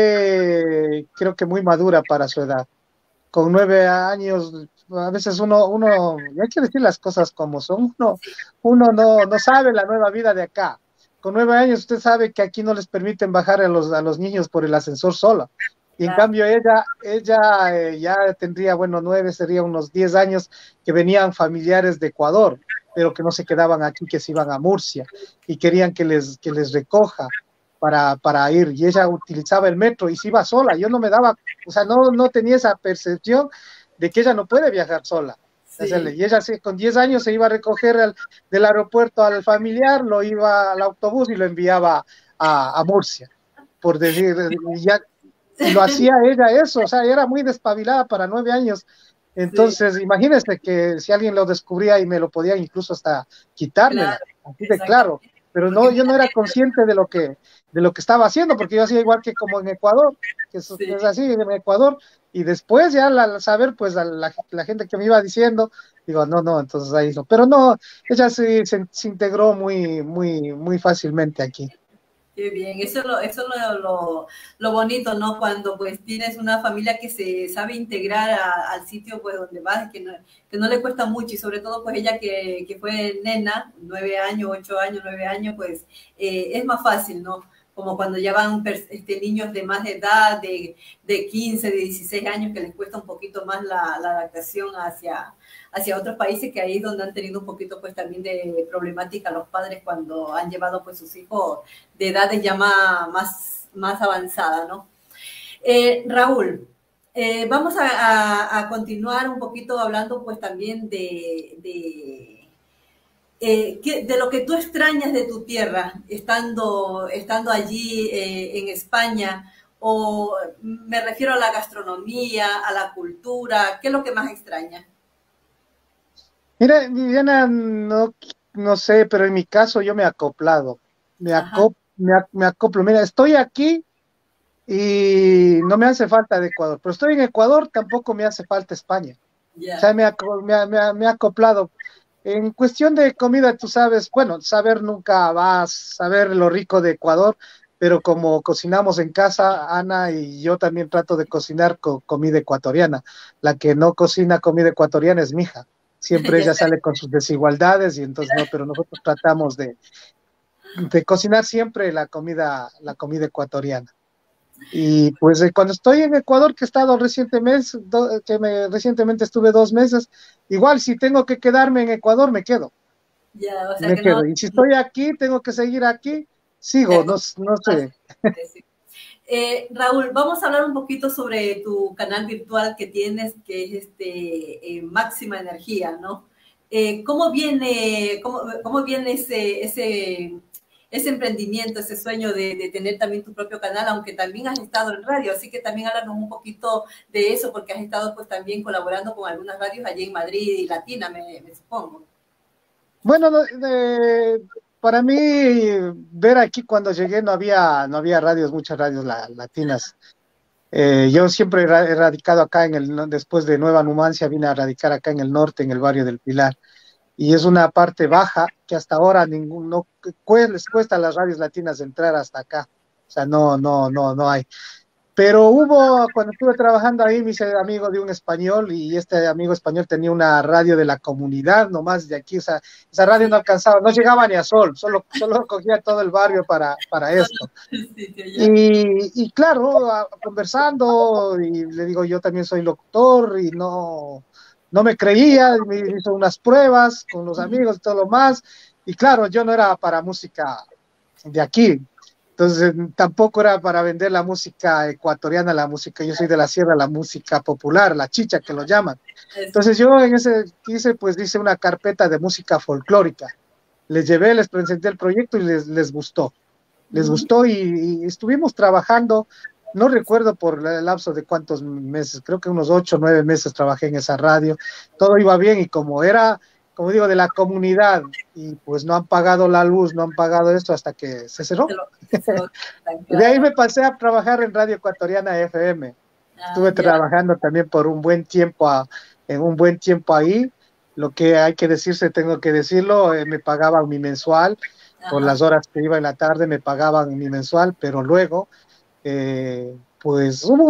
fue, creo que muy madura para su edad. Con 9 años, a veces y hay que decir las cosas como son, uno no sabe la nueva vida de acá. Con 9 años usted sabe que aquí no les permiten bajar a los niños por el ascensor sola. Y en Claro, cambio ella ya tendría, bueno, 9, sería unos 10 años, que venían familiares de Ecuador, pero que no se quedaban aquí, que se iban a Murcia y querían que les recoja para ir. Y ella utilizaba el metro y se iba sola. Yo no me daba, o sea, no tenía esa percepción de que ella no puede viajar sola. sí, Y ella con 10 años se iba a recoger del aeropuerto al familiar, lo iba al autobús y lo enviaba a Murcia, por decir, y lo hacía ella eso, o sea, era muy despabilada para 9 años. sí, Entonces, imagínese que si alguien lo descubría y me lo podía incluso hasta claro, quitármela, así de claro, exactamente. pero Porque no, yo mira, no era consciente de lo que estaba haciendo, porque yo hacía igual que como en Ecuador, que sí, es así en Ecuador, y después ya al saber, pues la gente que me iba diciendo, digo, no, entonces ahí no, pero no, ella sí se integró muy, muy, muy fácilmente aquí. qué bien, eso es lo bonito, ¿no? Cuando pues tienes una familia que se sabe integrar al sitio pues donde vas, que no le cuesta mucho y sobre todo pues ella que fue nena, 9 años, 8 años, 9 años, pues es más fácil, ¿no? como cuando ya van niños de más edad, de 15, de 16 años, que les cuesta un poquito más la adaptación hacia otros países, que ahí es donde han tenido un poquito pues también de problemática los padres cuando han llevado pues sus hijos de edades ya más avanzadas, ¿no? Raúl, vamos a continuar un poquito hablando pues también de lo que tú extrañas de tu tierra, estando allí en España, o me refiero a la gastronomía, a la cultura, ¿qué es lo que más extrañas? Mira, Viviana, no sé, pero en mi caso yo me he acoplado, me acoplo. Mira, estoy aquí y no me hace falta de Ecuador, pero estoy en Ecuador, tampoco me hace falta España. Yeah. O sea, me ha acoplado. En cuestión de comida, tú sabes, bueno, saber nunca vas a saber lo rico de Ecuador, pero como cocinamos en casa, Ana y yo también trato de cocinar comida ecuatoriana. La que no cocina comida ecuatoriana es mi hija. Siempre ella sale con sus desigualdades y entonces no, pero nosotros tratamos de cocinar siempre la comida ecuatoriana. Y pues cuando estoy en Ecuador, que he estado recientemente, recientemente estuve 2 meses, igual si tengo que quedarme en Ecuador, me quedo. Ya, o sea Me que quedo. no, Y si estoy aquí, tengo que seguir aquí, sigo, no sé. Raúl, vamos a hablar un poquito sobre tu canal virtual que tienes, que es Máxima Energía, ¿no? ¿Cómo viene ese emprendimiento, ese sueño de tener también tu propio canal, aunque también has estado en radio? Así que también háblanos un poquito de eso, porque has estado pues también colaborando con algunas radios allí en Madrid y Latina, me supongo. Bueno, para mí, ver aquí cuando llegué no había radios, muchas radios latinas. Yo siempre he radicado acá después de Nueva Numancia, vine a radicar acá en el norte, en el barrio del Pilar. Y es una parte baja que hasta ahora les cuesta a las radios latinas entrar hasta acá. O sea, no hay. Pero cuando estuve trabajando ahí, me hice amigo de un español y este amigo español tenía una radio de la comunidad, nomás de aquí. Esa radio no alcanzaba, no llegaba ni a Sol, solo cogía todo el barrio para esto. Y claro, conversando, y le digo, yo también soy locutor y no me creía, me hizo unas pruebas con los amigos y todo lo más. Y claro, yo no era para música de aquí. Entonces, tampoco era para vender la música ecuatoriana, yo soy de la sierra, la música popular, la chicha que lo llaman. Entonces yo hice una carpeta de música folclórica. Les presenté el proyecto y les gustó. Les gustó y estuvimos trabajando, no recuerdo por el lapso de cuántos meses, creo que unos 8 o 9 meses trabajé en esa radio. Todo iba bien y como era, como digo, de la comunidad, y pues no han pagado la luz, no han pagado esto hasta que se cerró. Y de ahí me pasé a trabajar en Radio Ecuatoriana FM. Estuve trabajando también por un buen tiempo, ahí. Lo que hay que decirse, tengo que decirlo, me pagaban mi mensual. Por las horas que iba en la tarde me pagaban mi mensual, pero luego, pues hubo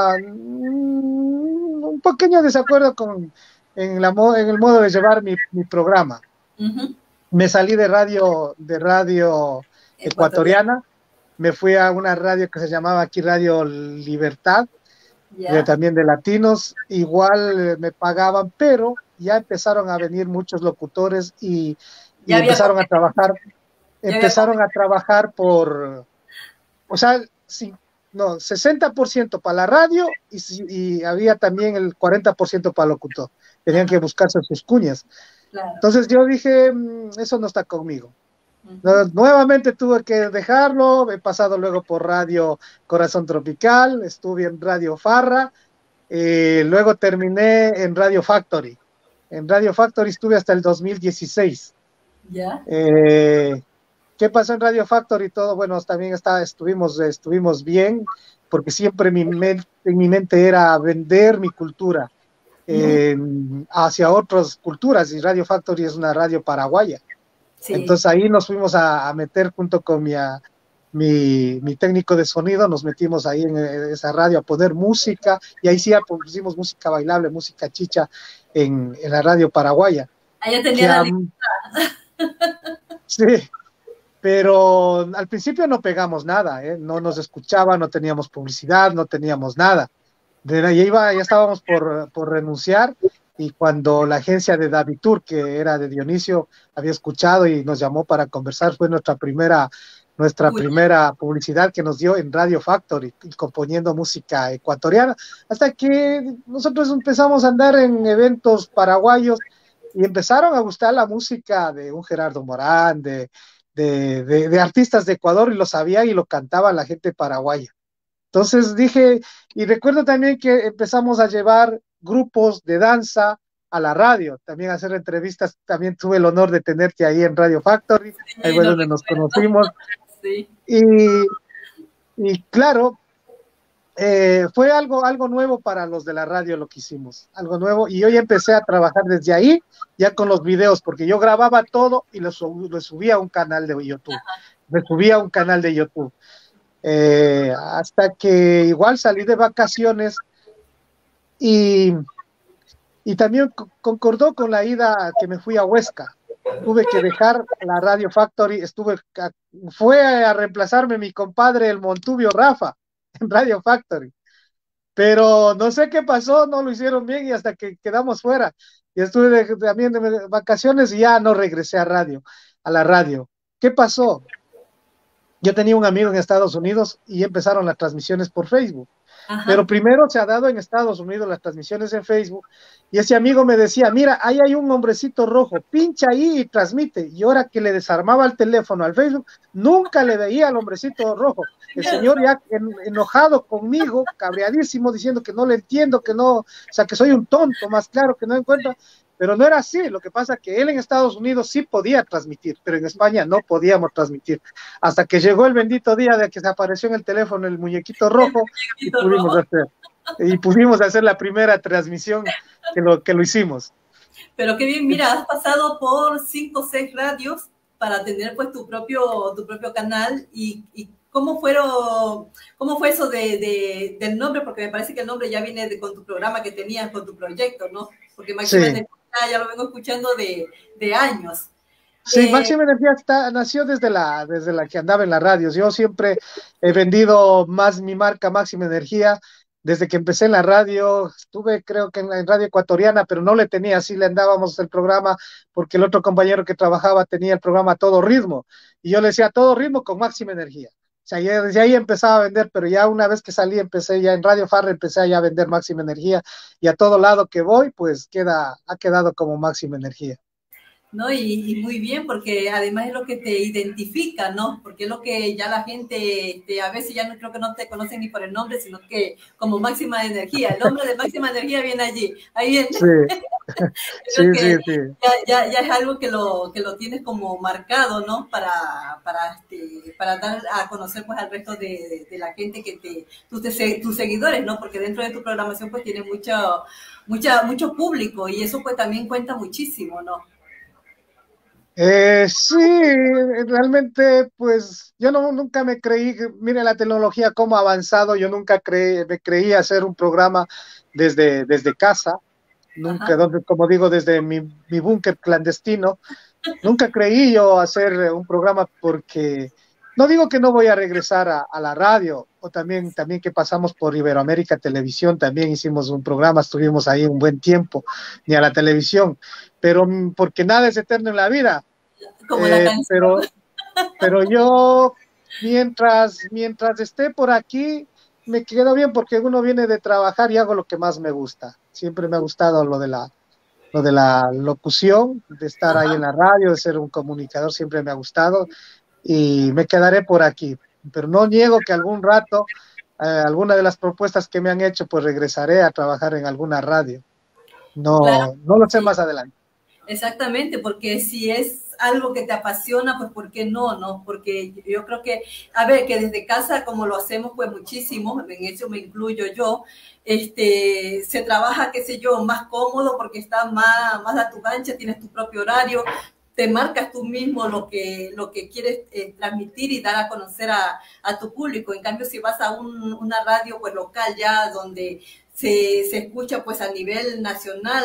un pequeño desacuerdo en el modo de llevar mi programa. Me salí de radio ecuatoriana, me fui a una radio que se llamaba aquí Radio Libertad, también de latinos, igual me pagaban, pero ya empezaron a venir muchos locutores y empezaron a trabajar por, o sea, 60% para la radio y había también el 40% para locutor. Tenían que buscarse sus cuñas. Claro. Entonces yo dije, eso no está conmigo. Nuevamente tuve que dejarlo, he pasado luego por Radio Corazón Tropical, estuve en Radio Farra, luego terminé en Radio Factory. En Radio Factory estuve hasta el 2016. ¿Ya? ¿Qué pasó en Radio Factory? Todo, bueno, también estuvimos bien, porque siempre en mi mente era vender mi cultura hacia otras culturas, y Radio Factory es una radio paraguaya. Sí. Entonces ahí nos fuimos a meter junto con mi técnico de sonido, nos metimos ahí en esa radio a poner música, y ahí sí pusimos música bailable, música chicha en la radio paraguaya. Allá tenía la sí, pero al principio no pegamos nada, ¿eh? No nos escuchaba, no teníamos publicidad, no teníamos nada. Ya estábamos por renunciar y cuando la agencia de David Tour, que era de Dionisio, había escuchado y nos llamó para conversar, fue nuestra primera publicidad que nos dio en Radio Factory, y componiendo música ecuatoriana, hasta que nosotros empezamos a andar en eventos paraguayos y empezaron a gustar la música de un Gerardo Morán, de artistas de Ecuador, y lo sabía y lo cantaba la gente paraguaya. Entonces dije, y recuerdo también que empezamos a llevar grupos de danza a la radio, también a hacer entrevistas, también tuve el honor de tenerte ahí en Radio Factory, ahí fue donde nos conocimos, Sí. y claro, fue algo nuevo para los de la radio lo que hicimos, algo nuevo, y yo ya empecé a trabajar desde ahí, ya con los videos, porque yo grababa todo y lo subía a un canal de YouTube, me subía a un canal de YouTube. Hasta que igual salí de vacaciones y también concordó con la ida que me fui a Huesca. Tuve que dejar la Radio Factory, fue a reemplazarme mi compadre el Montubio Rafa en Radio Factory, pero no sé qué pasó, no lo hicieron bien y hasta que quedamos fuera. Y estuve también de vacaciones y ya no regresé a la radio. ¿Qué pasó? Yo tenía un amigo en Estados Unidos y empezaron las transmisiones por Facebook. Ajá. Pero primero se ha dado en Estados Unidos las transmisiones en Facebook y ese amigo me decía, mira, ahí hay un hombrecito rojo, pincha ahí y transmite. Y ahora que le desarmaba el teléfono al Facebook, nunca le veía al hombrecito rojo. El señor ya enojado conmigo, cabreadísimo, diciendo que no le entiendo, que no, o sea, que soy un tonto, más claro, que no encuentra. Pero no era así, lo que pasa es que él en Estados Unidos sí podía transmitir, pero en España no podíamos transmitir. Hasta que llegó el bendito día de que se apareció en el teléfono el muñequito rojo y pudimos hacer la primera transmisión que lo hicimos. Pero qué bien, mira, has pasado por 5 o 6 radios para tener pues tu propio canal y ¿cómo fue eso del nombre? Porque me parece que el nombre ya viene con tu programa que tenías, con tu proyecto, ¿no? Porque Máxima Energía ya lo vengo escuchando de años. Sí, Máxima Energía nació desde la que andaba en las radios. Yo siempre he vendido más mi marca Máxima Energía. Desde que empecé en la radio, estuve creo que en Radio Ecuatoriana, pero no le tenía, así le andábamos el programa, porque el otro compañero que trabajaba tenía el programa a todo ritmo. Y yo le decía a todo ritmo con Máxima Energía. O sea, ya desde ahí empezaba a vender, pero ya una vez que salí, empecé ya en Radio Farra, empecé ya a vender Máxima Energía, y a todo lado que voy, pues ha quedado como Máxima Energía. ¿No? Y muy bien, porque además es lo que te identifica, ¿no? Porque es lo que ya la gente, a veces ya no creo que no te conocen ni por el nombre, sino que como Máxima Energía, el nombre de Máxima Energía viene allí, ahí viene. Sí. Sí. Ya es algo que lo tienes como marcado, ¿no? Para dar a conocer pues al resto de la gente tus seguidores, ¿no? Porque dentro de tu programación pues tiene mucho público y eso pues también cuenta muchísimo, ¿no? Sí, realmente, pues yo nunca me creí, mire la tecnología cómo ha avanzado, yo nunca me creí hacer un programa desde casa, nunca, como digo, desde mi búnker clandestino, nunca creí yo hacer un programa porque, no digo que no voy a regresar a la radio, o también que pasamos por Iberoamérica Televisión, también hicimos un programa, estuvimos ahí un buen tiempo, ni a la televisión, pero porque nada es eterno en la vida. Como la canción. Pero yo, mientras esté por aquí, me quedo bien porque uno viene de trabajar y hago lo que más me gusta. Siempre me ha gustado lo de la locución, de estar ahí en la radio, de ser un comunicador, siempre me ha gustado y me quedaré por aquí. Pero no niego que algún rato, alguna de las propuestas que me han hecho, pues regresaré a trabajar en alguna radio. No lo sé más adelante. Exactamente, porque si es algo que te apasiona, pues ¿por qué no? ¿No? Porque yo creo que, a ver, que desde casa, como lo hacemos pues muchísimo, en eso me incluyo yo, se trabaja, qué sé yo, más cómodo porque estás más a tu cancha, tienes tu propio horario, te marcas tú mismo lo que quieres transmitir y dar a conocer a tu público. En cambio, si vas a una radio pues local ya donde se escucha pues a nivel nacional,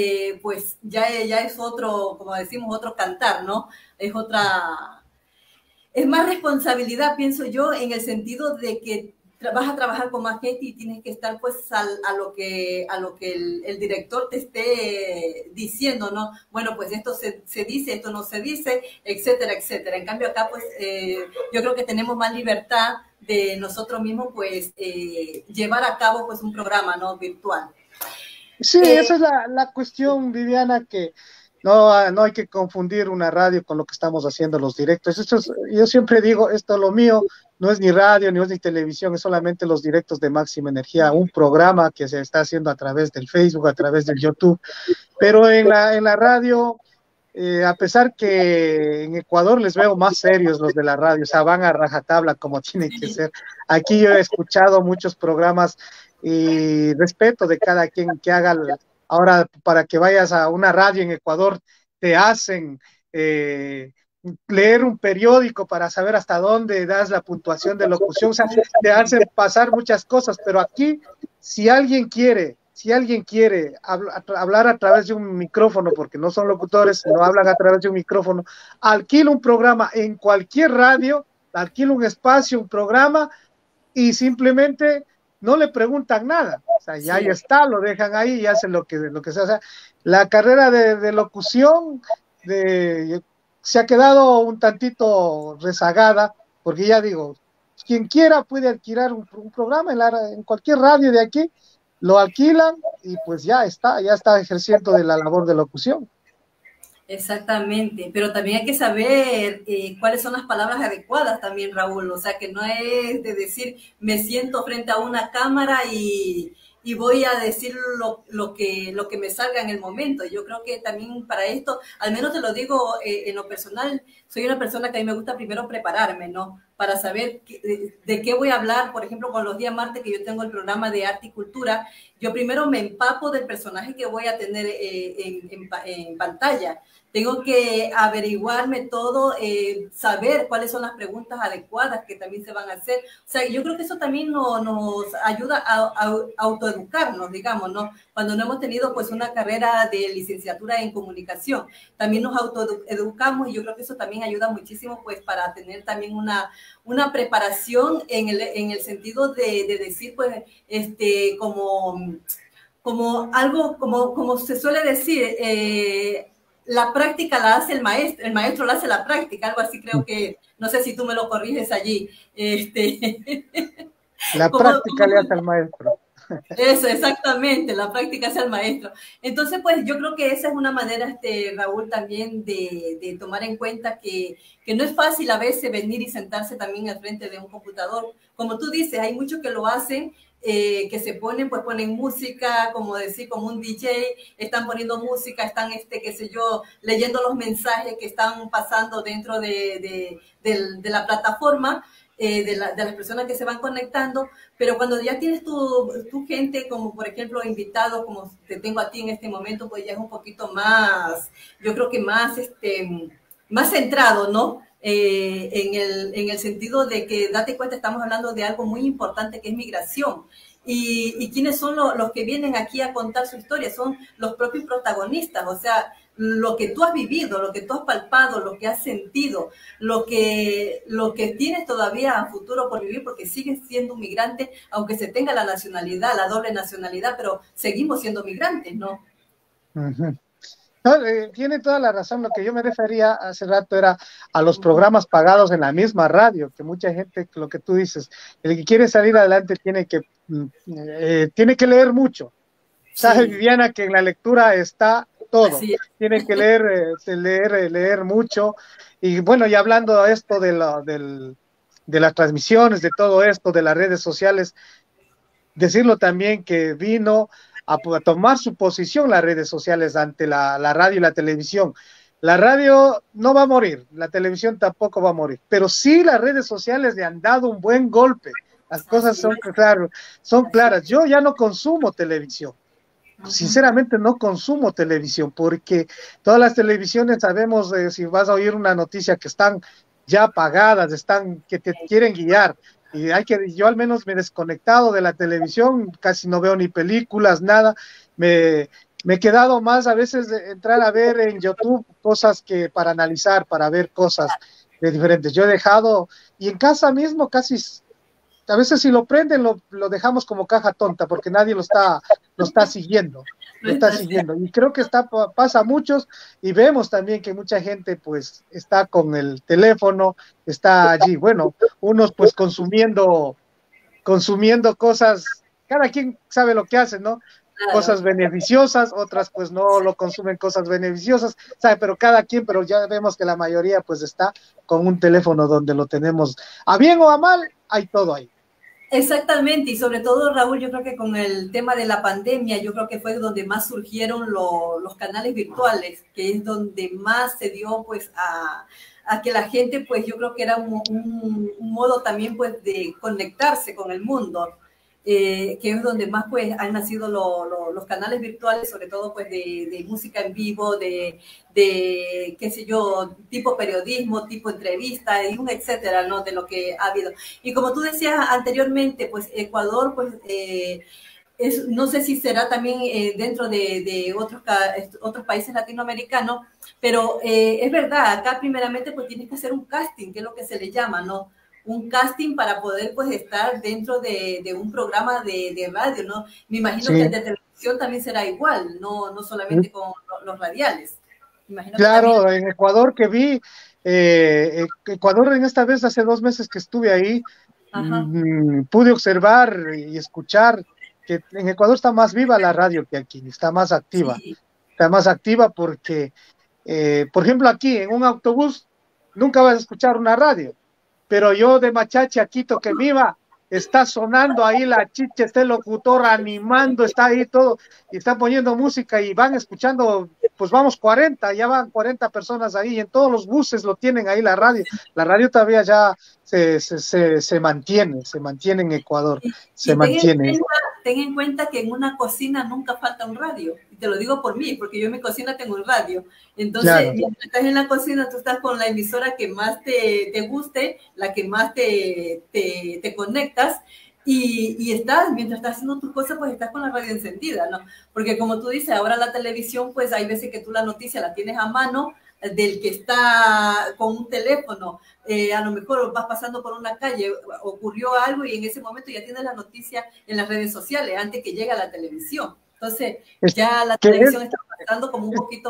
pues ya es otro, como decimos, otro cantar, ¿no? Es otra es más responsabilidad, pienso yo, en el sentido de que vas a trabajar con más gente y tienes que estar pues a lo que el director te esté diciendo, ¿no? Bueno, pues esto se dice, esto no se dice, etcétera, etcétera. En cambio acá pues yo creo que tenemos más libertad de nosotros mismos pues llevar a cabo pues un programa, ¿no? Virtual. Sí, esa es la cuestión, Viviana, que no hay que confundir una radio con lo que estamos haciendo los directos. Yo siempre digo, esto lo mío no es ni radio, ni es ni televisión, es solamente los directos de Máxima Energía, un programa que se está haciendo a través del Facebook, a través del YouTube, pero en la radio, a pesar que en Ecuador les veo más serios los de la radio, o sea, van a rajatabla como tiene que ser. Aquí yo he escuchado muchos programas y respeto de cada quien que haga. Ahora, para que vayas a una radio en Ecuador, te hacen leer un periódico para saber hasta dónde das la puntuación de locución, o sea, te hacen pasar muchas cosas, pero aquí, si alguien quiere hablar a través de un micrófono, porque no son locutores, no hablan a través de un micrófono, alquila un programa en cualquier radio, alquila un espacio, un programa, y simplemente no le preguntan nada, o sea, ya ahí está, lo dejan ahí y hacen lo que sea. O sea, la carrera de locución se ha quedado un tantito rezagada, porque ya digo, quien quiera puede alquilar un programa en cualquier radio de aquí, lo alquilan y pues ya está ejerciendo de la labor de locución. Exactamente, pero también hay que saber cuáles son las palabras adecuadas también, Raúl, o sea, que no es de decir, me siento frente a una cámara y voy a decir lo que me salga en el momento. Yo creo que también para esto, al menos te lo digo en lo personal, soy una persona que a mí me gusta primero prepararme, ¿no? Para saber de qué voy a hablar. Por ejemplo, con los días martes que yo tengo el programa de arte y cultura, yo primero me empapo del personaje que voy a tener en pantalla. Tengo que averiguarme todo, saber cuáles son las preguntas adecuadas que también se van a hacer. O sea, yo creo que eso también nos ayuda a autoeducarnos, digamos, ¿no? Cuando no hemos tenido pues una carrera de licenciatura en comunicación, también nos autoeducamos y yo creo que eso también ayuda muchísimo pues para tener también una preparación en el sentido de decir pues como algo, como se suele decir, la práctica la hace el maestro la hace la práctica, algo así creo que, no sé si tú me lo corriges allí. La práctica le hace al maestro. Eso, exactamente, la práctica hace al maestro. Entonces, pues yo creo que esa es una manera, Raúl, también de tomar en cuenta que no es fácil a veces venir y sentarse también al frente de un computador. Como tú dices, hay muchos que lo hacen, que se ponen música, como decir, como un DJ, están poniendo música, están, qué sé yo, leyendo los mensajes que están pasando dentro de la plataforma, de las personas que se van conectando, pero cuando ya tienes tu gente, como por ejemplo invitados, como te tengo a ti en este momento, pues ya es un poquito más, yo creo que más centrado, ¿no? En el sentido de que, date cuenta, estamos hablando de algo muy importante que es migración. ¿Y quiénes son los que vienen aquí a contar su historia? Son los propios protagonistas, o sea, lo que tú has vivido, lo que tú has palpado, lo que has sentido, lo que tienes todavía a futuro por vivir, porque sigues siendo un migrante, aunque se tenga la nacionalidad, la doble nacionalidad, pero seguimos siendo migrantes, ¿no? Uh-huh. No, tiene toda la razón. Lo que yo me refería hace rato era a los programas pagados en la misma radio, que mucha gente, lo que tú dices, el que quiere salir adelante tiene que leer mucho. Sabes, Viviana, que en la lectura está todo. Tiene que leer mucho. Y bueno, y hablando de esto de las transmisiones, de todo esto, de las redes sociales, decirlo también que vino a tomar su posición las redes sociales ante la radio y la televisión. La radio no va a morir, la televisión tampoco va a morir, pero sí las redes sociales le han dado un buen golpe. Las cosas son claras. Yo ya no consumo televisión. Sinceramente no consumo televisión, porque todas las televisiones sabemos, si vas a oír una noticia, que están ya pagadas, que te quieren guiar. Y yo al menos me he desconectado de la televisión, casi no veo ni películas, nada. Me he quedado más a veces de entrar a ver en YouTube cosas que para analizar, para ver cosas. de diferentes. Yo he dejado, y en casa mismo casi, a veces si lo prenden, lo dejamos como caja tonta, porque nadie lo está siguiendo, No lo está está cerca. siguiendo. Y creo que pasa a muchos, y vemos también que mucha gente pues está con el teléfono, está allí. Bueno, unos pues consumiendo cosas, cada quien sabe lo que hace, ¿no? Claro. Cosas beneficiosas, otras pues no lo consumen cosas beneficiosas, ¿sabe? Pero cada quien, pero ya vemos que la mayoría pues está con un teléfono donde lo tenemos a bien o a mal, hay todo ahí. Exactamente, y sobre todo, Raúl, yo creo que con el tema de la pandemia, yo creo que fue donde más surgieron los canales virtuales, que es donde más se dio pues a que la gente, pues yo creo que era un modo también pues de conectarse con el mundo, que es donde más pues han nacido los canales virtuales, sobre todo pues de música en vivo, qué sé yo, tipo periodismo, tipo entrevista, y un etcétera, ¿no? De lo que ha habido. Y como tú decías anteriormente, pues Ecuador, pues no sé si será también dentro de otros países latinoamericanos, pero es verdad, acá primeramente pues tienes que hacer un casting, que es lo que se le llama, ¿no? Un casting para poder pues estar dentro de un programa de radio, ¿no? Me imagino que el Sí, de televisión también será igual, no solamente con los radiales. Me imagino que también. claro, en Ecuador que vi, Ecuador en esta vez hace 2 meses que estuve ahí, Ajá. pude observar y escuchar que en Ecuador está más viva la radio que aquí, Sí. está más activa porque, por ejemplo, aquí en un autobús nunca vas a escuchar una radio, pero yo de Machache a Quito que viva, está sonando ahí la chicha, está el locutor animando, está ahí todo, y está poniendo música y van escuchando, pues vamos 40, ya van 40 personas ahí, y en todos los buses lo tienen ahí la radio todavía ya se mantiene en Ecuador, se Y mantiene. ten en cuenta que en una cocina nunca falta un radio. Y te lo digo por mí, porque yo en mi cocina tengo un radio. Entonces, Claro, mientras estás en la cocina, tú estás con la emisora que más te guste, la que más te conectas. Estás, mientras estás haciendo tus cosas, pues estás con la radio encendida, ¿no? Porque como tú dices, ahora la televisión, pues hay veces que tú la noticia la tienes a mano del que está con un teléfono, a lo mejor vas pasando por una calle, ocurrió algo y en ese momento ya tienes la noticia en las redes sociales antes que llegue a la televisión. Entonces es ya la que televisión está pasando como un poquito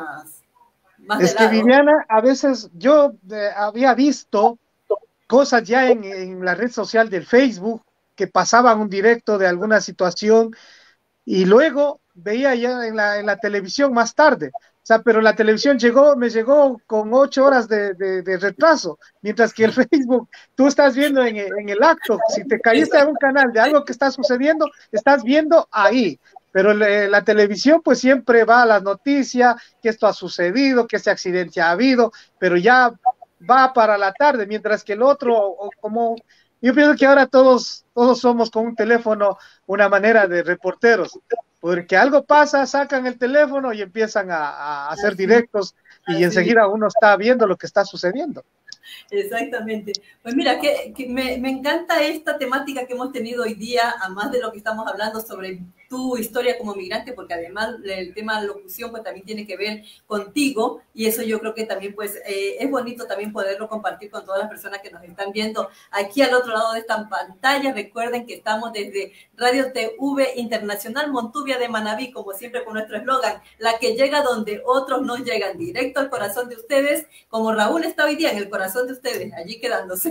más de es que lado. Viviana, a veces yo había visto cosas ya en la red social del Facebook que pasaban un directo de alguna situación y luego veía ya en la televisión más tarde. O sea, pero la televisión me llegó con 8 horas de retraso, mientras que el Facebook, tú estás viendo en el acto, si te caíste a un canal de algo que está sucediendo, estás viendo ahí. Pero la televisión pues siempre va a las noticias, que esto ha sucedido, que este accidente ha habido, pero ya va para la tarde, mientras que el otro, o como yo pienso que ahora todos somos con un teléfono una manera de reporteros, porque algo pasa, sacan el teléfono y empiezan a hacer Así, directos y así. enseguida uno está viendo lo que está sucediendo. Exactamente. Pues mira, que me encanta esta temática que hemos tenido hoy día, a más de lo que estamos hablando sobre tu historia como migrante, porque además el tema de locución pues también tiene que ver contigo y eso yo creo que también pues es bonito también poderlo compartir con todas las personas que nos están viendo aquí al otro lado de esta pantalla. Recuerden que estamos desde Radio TV Internacional Montuvia de Manabí, como siempre con nuestro eslogan, la que llega donde otros no llegan, directo al corazón de ustedes, como Raúl está hoy día en el corazón de ustedes, allí quedándose.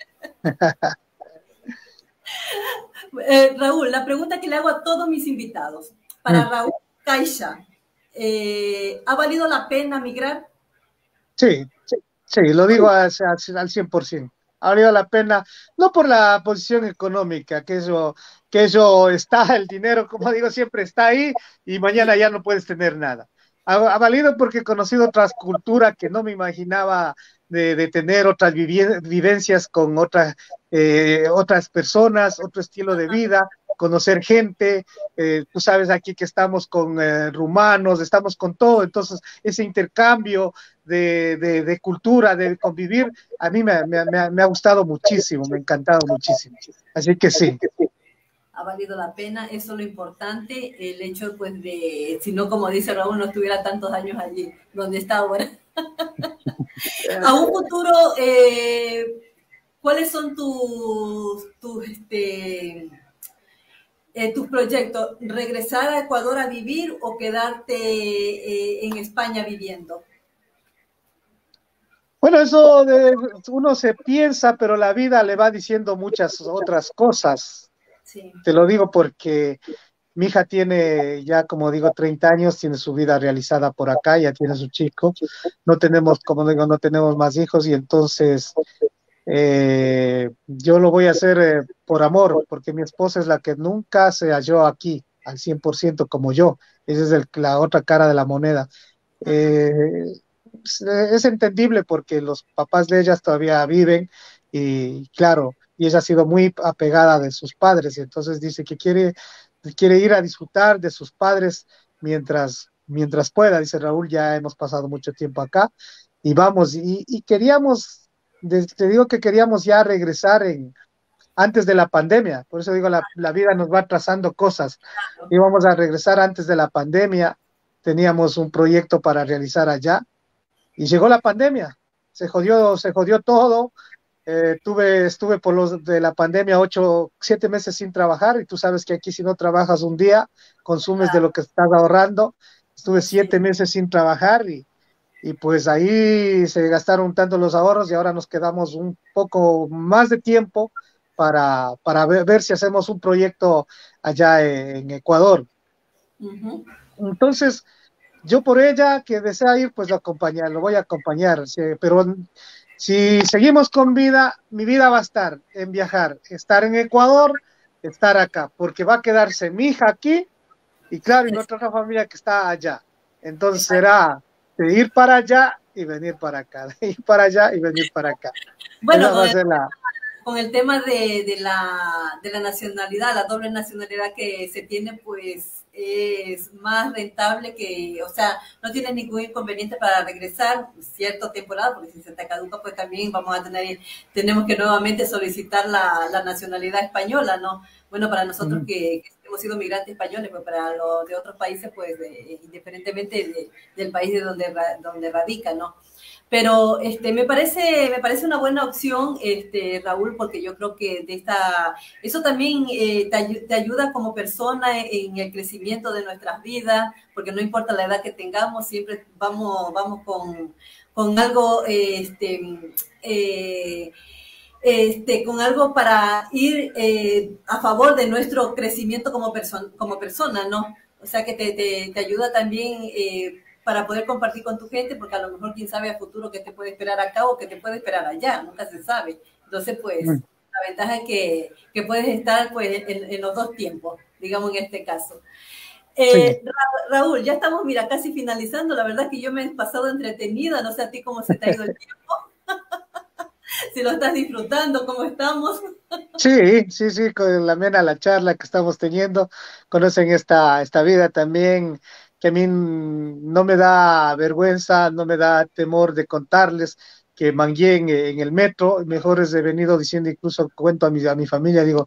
Raúl, la pregunta que le hago a todos mis invitados. Para Mm, Raúl Caixa, ¿ha valido la pena migrar? sí, sí, lo digo al 100%. Ha valido la pena, no por la posición económica, que eso está, el dinero, como digo, siempre está ahí y mañana ya no puedes tener nada. Ha valido porque he conocido otras culturas que no me imaginaba de tener otras vivencias con otras personas, otro estilo de vida, conocer gente. Tú sabes aquí que estamos con rumanos, estamos con todo, entonces ese intercambio de cultura, de convivir, a mí me ha gustado muchísimo, me ha encantado muchísimo. Así que sí. Ha valido la pena, eso es lo importante, el hecho pues de, si no como dice Raúl, no estuviera tantos años allí donde está ahora. A un futuro, ¿cuáles son tus proyectos? ¿Regresar a Ecuador a vivir o quedarte en España viviendo? Bueno, uno se piensa, pero la vida le va diciendo muchas otras cosas. Sí. Te lo digo porque mi hija tiene ya, como digo, 30 años, tiene su vida realizada por acá, ya tiene su chico. No tenemos, como digo, no tenemos más hijos y entonces yo lo voy a hacer por amor, porque mi esposa es la que nunca se halló aquí al 100% como yo. Esa es la otra cara de la moneda. Eh, es entendible porque los papás de ellas todavía viven y claro, y ella ha sido muy apegada de sus padres y entonces dice que quiere ir a disfrutar de sus padres mientras pueda. Dice Raúl, ya hemos pasado mucho tiempo acá y vamos, y queríamos, te digo que queríamos ya regresar antes de la pandemia, por eso digo, la vida nos va trazando cosas. Íbamos a regresar antes de la pandemia, teníamos un proyecto para realizar allá y llegó la pandemia, se jodió todo. Estuve por los de la pandemia 7 meses sin trabajar y tú sabes que aquí si no trabajas un día, consumes de lo que estás ahorrando. Estuve 7 meses sin trabajar y pues ahí se gastaron tanto los ahorros y ahora nos quedamos un poco más de tiempo para ver si hacemos un proyecto allá en Ecuador. Uh-huh. Entonces, yo por ella que desea ir, pues lo voy a acompañar, sí, pero si seguimos con vida, mi vida va a estar en viajar, estar en Ecuador, estar acá, porque va a quedarse mi hija aquí y claro, y nuestra otra familia que está allá. Entonces será de ir para allá y venir para acá, de ir para allá y venir para acá. Bueno, esa va a ser con el tema de la nacionalidad, la doble nacionalidad que se tiene, pues es más rentable que, o sea, no tiene ningún inconveniente para regresar cierta temporada, porque si se te caduca, pues también tenemos que nuevamente solicitar la nacionalidad española, ¿no? Bueno, para nosotros que hemos sido migrantes españoles, pues para los de otros países, pues independientemente del país de donde radica, ¿no? Pero me parece una buena opción, Raúl, porque yo creo que eso también te ayuda como persona en el crecimiento de nuestras vidas, porque no importa la edad que tengamos, siempre vamos con algo, con algo para ir a favor de nuestro crecimiento como persona, ¿no? O sea que te ayuda también para poder compartir con tu gente, porque a lo mejor quién sabe a futuro qué te puede esperar acá o qué te puede esperar allá, nunca se sabe. Entonces, pues, la ventaja es que puedes estar pues en los dos tiempos, digamos en este caso. Sí. Raúl, ya estamos, mira, casi finalizando. La verdad es que yo me he pasado entretenida, no sé a ti cómo se te ha ido el tiempo. Si lo estás disfrutando, ¿cómo estamos? Sí, con la charla que estamos teniendo, conocen esta vida también, que a mí no me da vergüenza, no me da temor de contarles que mangué en el metro, mejor he venido diciendo, incluso cuento a mi familia, digo,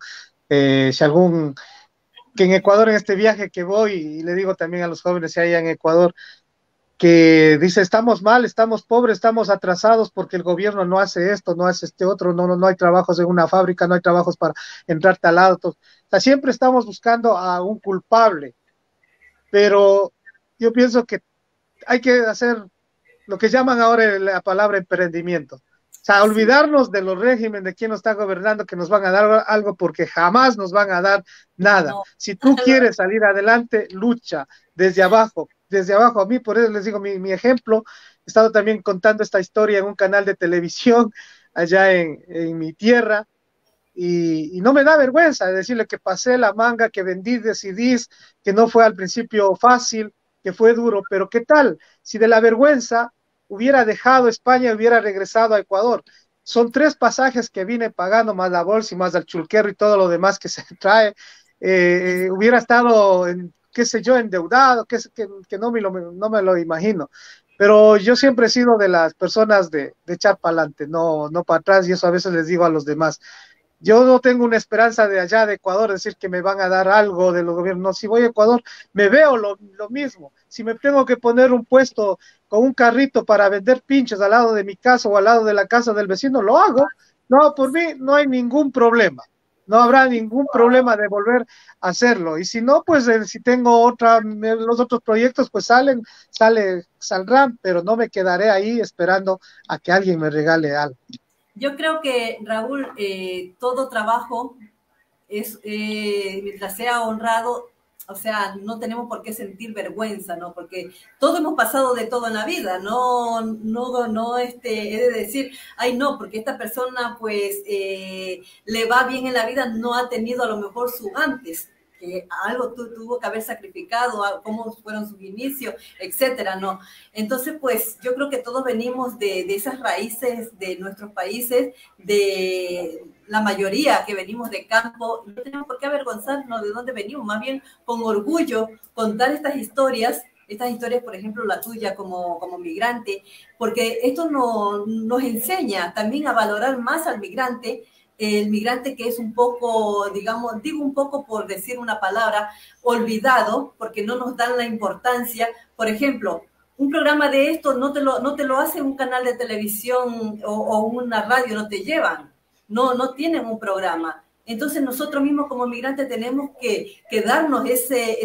que en Ecuador, en este viaje que voy, y le digo también a los jóvenes si hay en Ecuador, que dice, estamos mal, estamos pobres, estamos atrasados porque el gobierno no hace esto, no hace este otro, no hay trabajos en una fábrica, no hay trabajos para entrar tal lado. O sea, siempre estamos buscando a un culpable, pero yo pienso que hay que hacer lo que llaman ahora la palabra emprendimiento. O sea, olvidarnos de los regímenes, de quién nos está gobernando, que nos van a dar algo, porque jamás nos van a dar nada. No. Si tú quieres salir adelante, lucha desde abajo. A mí, por eso les digo, mi ejemplo, he estado también contando esta historia en un canal de televisión allá en mi tierra, y no me da vergüenza decirle que pasé la manga, que vendí de CDs, que no fue al principio fácil, que fue duro, pero ¿qué tal? Si de la vergüenza hubiera dejado España y hubiera regresado a Ecuador. Son 3 pasajes que vine pagando, más la bolsa y más el chulquero y todo lo demás que se trae. Hubiera estado, qué sé yo, endeudado, que no me lo imagino. Pero yo siempre he sido de las personas de echar para adelante, no para atrás, y eso a veces les digo a los demás. yo no tengo una esperanza de allá de Ecuador, decir que me van a dar algo de los gobiernos. No, si voy a Ecuador, me veo lo mismo. Si me tengo que poner un puesto con un carrito para vender pinches al lado de mi casa o al lado de la casa del vecino, lo hago. No, por mí no hay ningún problema. No habrá ningún problema de volver a hacerlo. Y si no, pues si tengo los otros proyectos, pues saldrán, pero no me quedaré ahí esperando a que alguien me regale algo. Yo creo que, Raúl, todo trabajo es, mientras sea honrado, o sea, no tenemos por qué sentir vergüenza, ¿no? Porque todos hemos pasado de todo en la vida, no, he de decir, ay, no, porque esta persona, pues, le va bien en la vida, no ha tenido a lo mejor su antes, que algo tuvo que haber sacrificado, cómo fueron sus inicios, etcétera, ¿no? Entonces, pues, yo creo que todos venimos de esas raíces de nuestros países, de la mayoría que venimos de campo, no tenemos por qué avergonzarnos de dónde venimos, más bien con orgullo contar estas historias, por ejemplo, la tuya como migrante, porque esto nos enseña también a valorar más al migrante, el migrante que es un poco, digamos, digo un poco por decir una palabra, olvidado, porque no nos dan la importancia. Por ejemplo, un programa de esto no te lo hace un canal de televisión o una radio, no te llevan, no tienen un programa. Entonces nosotros mismos como migrantes tenemos que darnos ese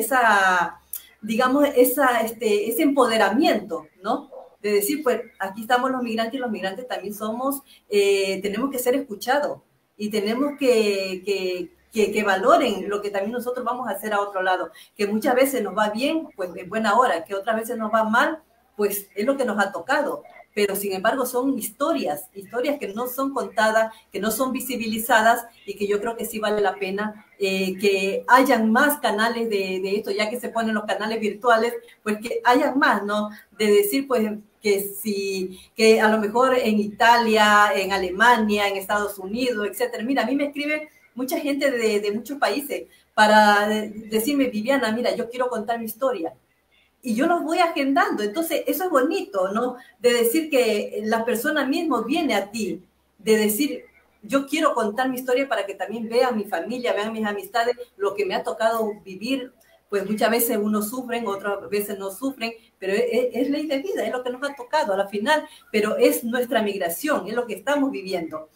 empoderamiento, ¿no? De decir, pues aquí estamos los migrantes y los migrantes también somos, tenemos que ser escuchados y tenemos que valoren lo que también nosotros vamos a hacer a otro lado, que muchas veces nos va bien, pues en buena hora, que otras veces nos va mal, pues es lo que nos ha tocado, pero sin embargo son historias que no son contadas, que no son visibilizadas y que yo creo que sí vale la pena que hayan más canales de esto, ya que se ponen los canales virtuales, pues que hayan más, ¿no? De decir, pues, que a lo mejor en Italia, en Alemania, en Estados Unidos, etcétera. Mira, a mí me escribe mucha gente de muchos países para decirme, Viviana, mira, yo quiero contar mi historia. Y yo los voy agendando. Entonces, eso es bonito, ¿no? De decir que la persona misma viene a ti, de decir, yo quiero contar mi historia para que también vean mi familia, vean mis amistades, lo que me ha tocado vivir. Pues muchas veces unos sufren, otras veces no sufren, pero es ley de vida, es lo que nos ha tocado a la final, pero es nuestra migración, es lo que estamos viviendo.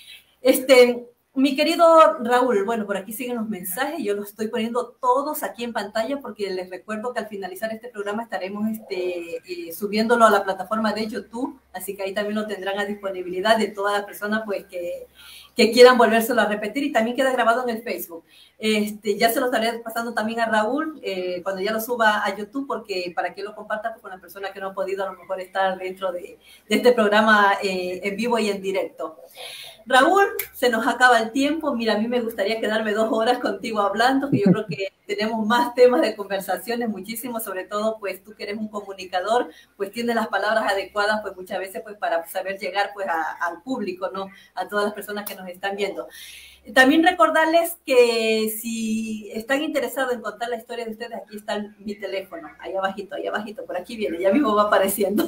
Mi querido Raúl, bueno, por aquí siguen los mensajes, yo los estoy poniendo todos aquí en pantalla porque les recuerdo que al finalizar este programa estaremos subiéndolo a la plataforma de YouTube, así que ahí también lo tendrán a disponibilidad de todas las personas pues que quieran volvérselo a repetir y también queda grabado en el Facebook. Ya se lo estaré pasando también a Raúl cuando ya lo suba a YouTube porque para que lo comparta pues, con las personas que no han podido a lo mejor estar dentro de este programa en vivo y en directo. Raúl, se nos acaba el tiempo. Mira, a mí me gustaría quedarme 2 horas contigo hablando, que yo creo que tenemos más temas de conversaciones, muchísimos, sobre todo, pues tú que eres un comunicador, pues tienes las palabras adecuadas, pues muchas veces, pues para saber llegar, pues al público, ¿no? A todas las personas que nos están viendo. También recordarles que si están interesados en contar la historia de ustedes, aquí está mi teléfono, ahí abajito, por aquí viene, ya mismo va apareciendo.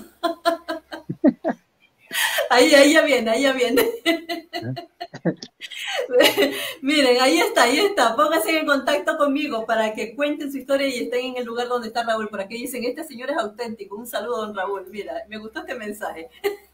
Ahí ya viene. Miren, ahí está. Pónganse en contacto conmigo para que cuenten su historia y estén en el lugar donde está Raúl. Por aquí dicen, este señor es auténtico. Un saludo, don Raúl. Mira, me gustó este mensaje.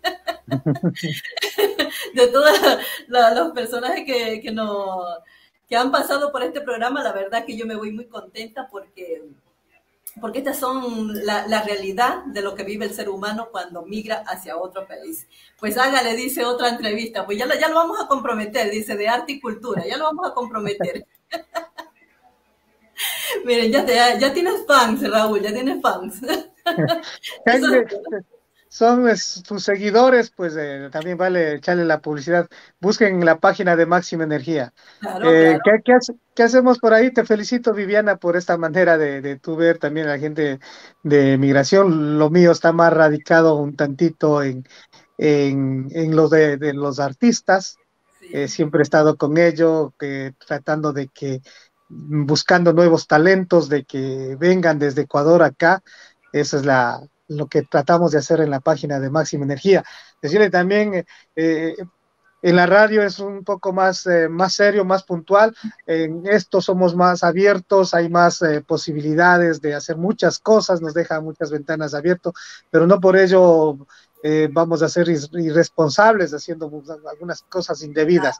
De todas los personajes que han pasado por este programa, la verdad que yo me voy muy contenta porque estas son la realidad de lo que vive el ser humano cuando migra hacia otro país. Pues hágale, dice otra entrevista, pues ya lo vamos a comprometer, dice, de arte y cultura, ya lo vamos a comprometer. Miren, ya tienes fans, Raúl, ya tienes fans. Son tus seguidores, pues también vale echarle la publicidad. Busquen la página de Máxima Energía. Claro, claro. ¿Qué hacemos por ahí? Te felicito, Viviana, por esta manera de tú ver también a la gente de migración. Lo mío está más radicado un tantito en lo de los artistas. Sí. Siempre he estado con ellos, tratando de buscando nuevos talentos, de que vengan desde Ecuador acá. Esa es lo que tratamos de hacer en la página de Máxima Energía. Decirle también, En la radio es un poco más, más serio, más puntual. En esto somos más abiertos, hay más posibilidades de hacer muchas cosas, nos deja muchas ventanas abiertas, pero no por ello vamos a ser irresponsables haciendo algunas cosas indebidas.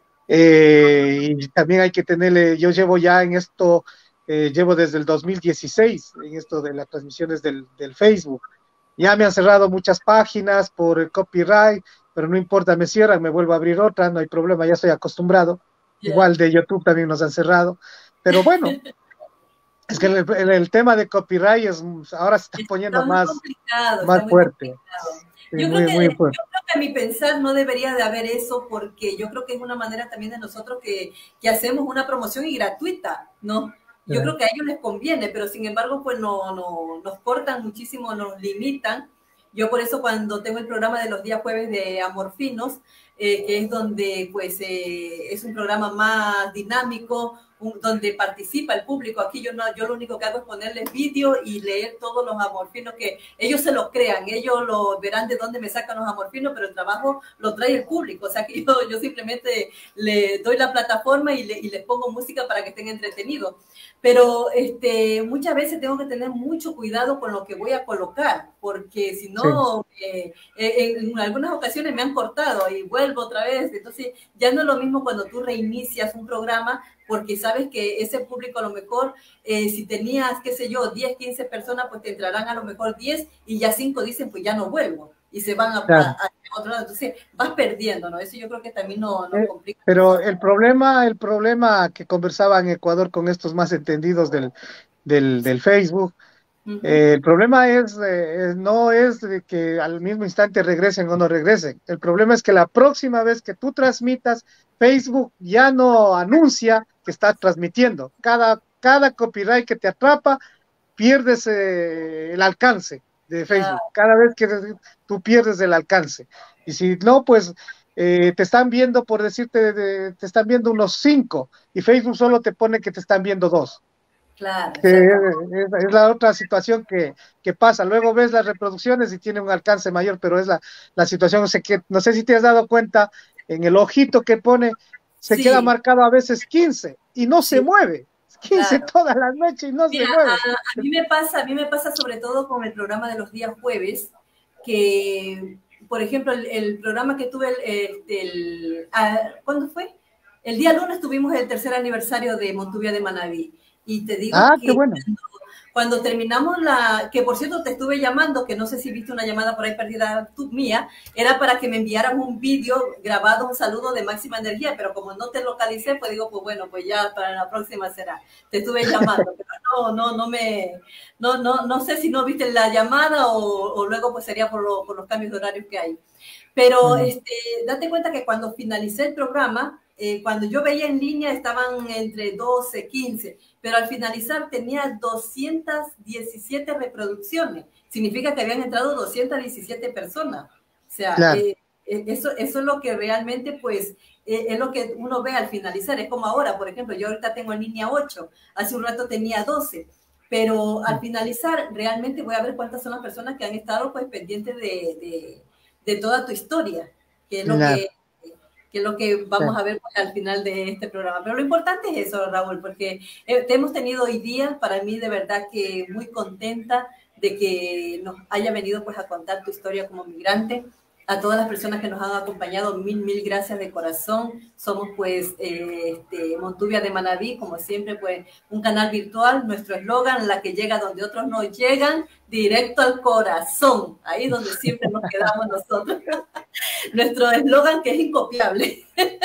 Y también hay que tenerle, yo llevo ya en esto, llevo desde el 2016 en esto de las transmisiones del Facebook. Ya me han cerrado muchas páginas por el copyright, pero no importa, me cierran, me vuelvo a abrir otra, no hay problema, ya estoy acostumbrado. Ya. Igual de YouTube también nos han cerrado, pero bueno, es que el tema de copyright es, ahora se está poniendo Está muy complicado, está más muy fuerte, complicado. sí, muy, muy Yo fuerte. creo que a mi pensar no debería de haber eso porque yo creo que es una manera también de nosotros que hacemos una promoción y gratuita, ¿no? Yo creo que a ellos les conviene, pero sin embargo, pues nos cortan muchísimo, nos limitan. Yo por eso cuando tengo el programa de los días jueves de Amorfinos, que es donde pues es un programa más dinámico, donde participa el público. Aquí yo lo único que hago es ponerles vídeo y leer todos los amorfinos que ellos se los crean, ellos lo verán de dónde me sacan los amorfinos, pero el trabajo lo trae el público. O sea que yo simplemente le doy la plataforma y les pongo música para que estén entretenidos. Pero muchas veces tengo que tener mucho cuidado con lo que voy a colocar, porque si no, sí. En algunas ocasiones me han cortado y vuelvo otra vez. Entonces ya no es lo mismo cuando tú reinicias un programa, porque sabes que ese público a lo mejor, si tenías, qué sé yo, 10, 15 personas, pues te entrarán a lo mejor 10 y ya 5 dicen, pues ya no vuelvo y se van a otro lado. Entonces vas perdiendo, ¿no? Eso yo creo que también nos complica. Pero el problema que conversaba en Ecuador con estos más entendidos del Facebook, el problema no es de que al mismo instante regresen o no regresen. El problema es que la próxima vez que tú transmitas, Facebook ya no anuncia que está transmitiendo. Cada copyright que te atrapa, pierdes el alcance de Facebook. Cada vez que tú pierdes el alcance. Y si no, pues te están viendo, por decirte, te están viendo unos 5 y Facebook solo te pone que te están viendo 2. Claro, es la otra situación que pasa. Luego ves las reproducciones y tiene un alcance mayor, pero es la situación, no sé si te has dado cuenta, en el ojito que pone, se queda marcado a veces 15 y no se mueve. 15 todas las noches y no se mueve. A mí me pasa sobre todo con el programa de los días jueves, que, por ejemplo, el programa que tuve, ¿cuándo fue? El día lunes tuvimos el 3er aniversario de Montuvia de Manabí. Y te digo que bueno. cuando terminamos que por cierto te estuve llamando, que no sé si viste una llamada por ahí perdida mía, era para que me enviaran un vídeo grabado, un saludo de máxima energía, pero como no te localicé, pues digo, pues bueno, pues ya para la próxima será. Te estuve llamando, pero no sé si no viste la llamada o luego pues sería por los cambios de horarios que hay. Pero date cuenta que cuando finalicé el programa, cuando yo veía en línea estaban entre 12, 15, pero al finalizar tenía 217 reproducciones. Significa que habían entrado 217 personas. O sea, claro. Eso es lo que realmente, pues, es lo que uno ve al finalizar. Es como ahora, por ejemplo, yo ahorita tengo en línea 8, hace un rato tenía 12, pero al finalizar realmente voy a ver cuántas son las personas que han estado, pues, pendientes de toda tu historia, que es lo que es lo que vamos a ver al final de este programa. Pero lo importante es eso, Raúl, porque te hemos tenido hoy día, para mí de verdad que muy contenta de que nos haya venido pues a contar tu historia como migrante. A todas las personas que nos han acompañado, mil gracias de corazón. Somos pues Montuvia de Manabí, como siempre, pues un canal virtual. Nuestro eslogan, la que llega donde otros no llegan, directo al corazón. Ahí donde siempre nos quedamos nosotros. Nuestro eslogan que es incopiable.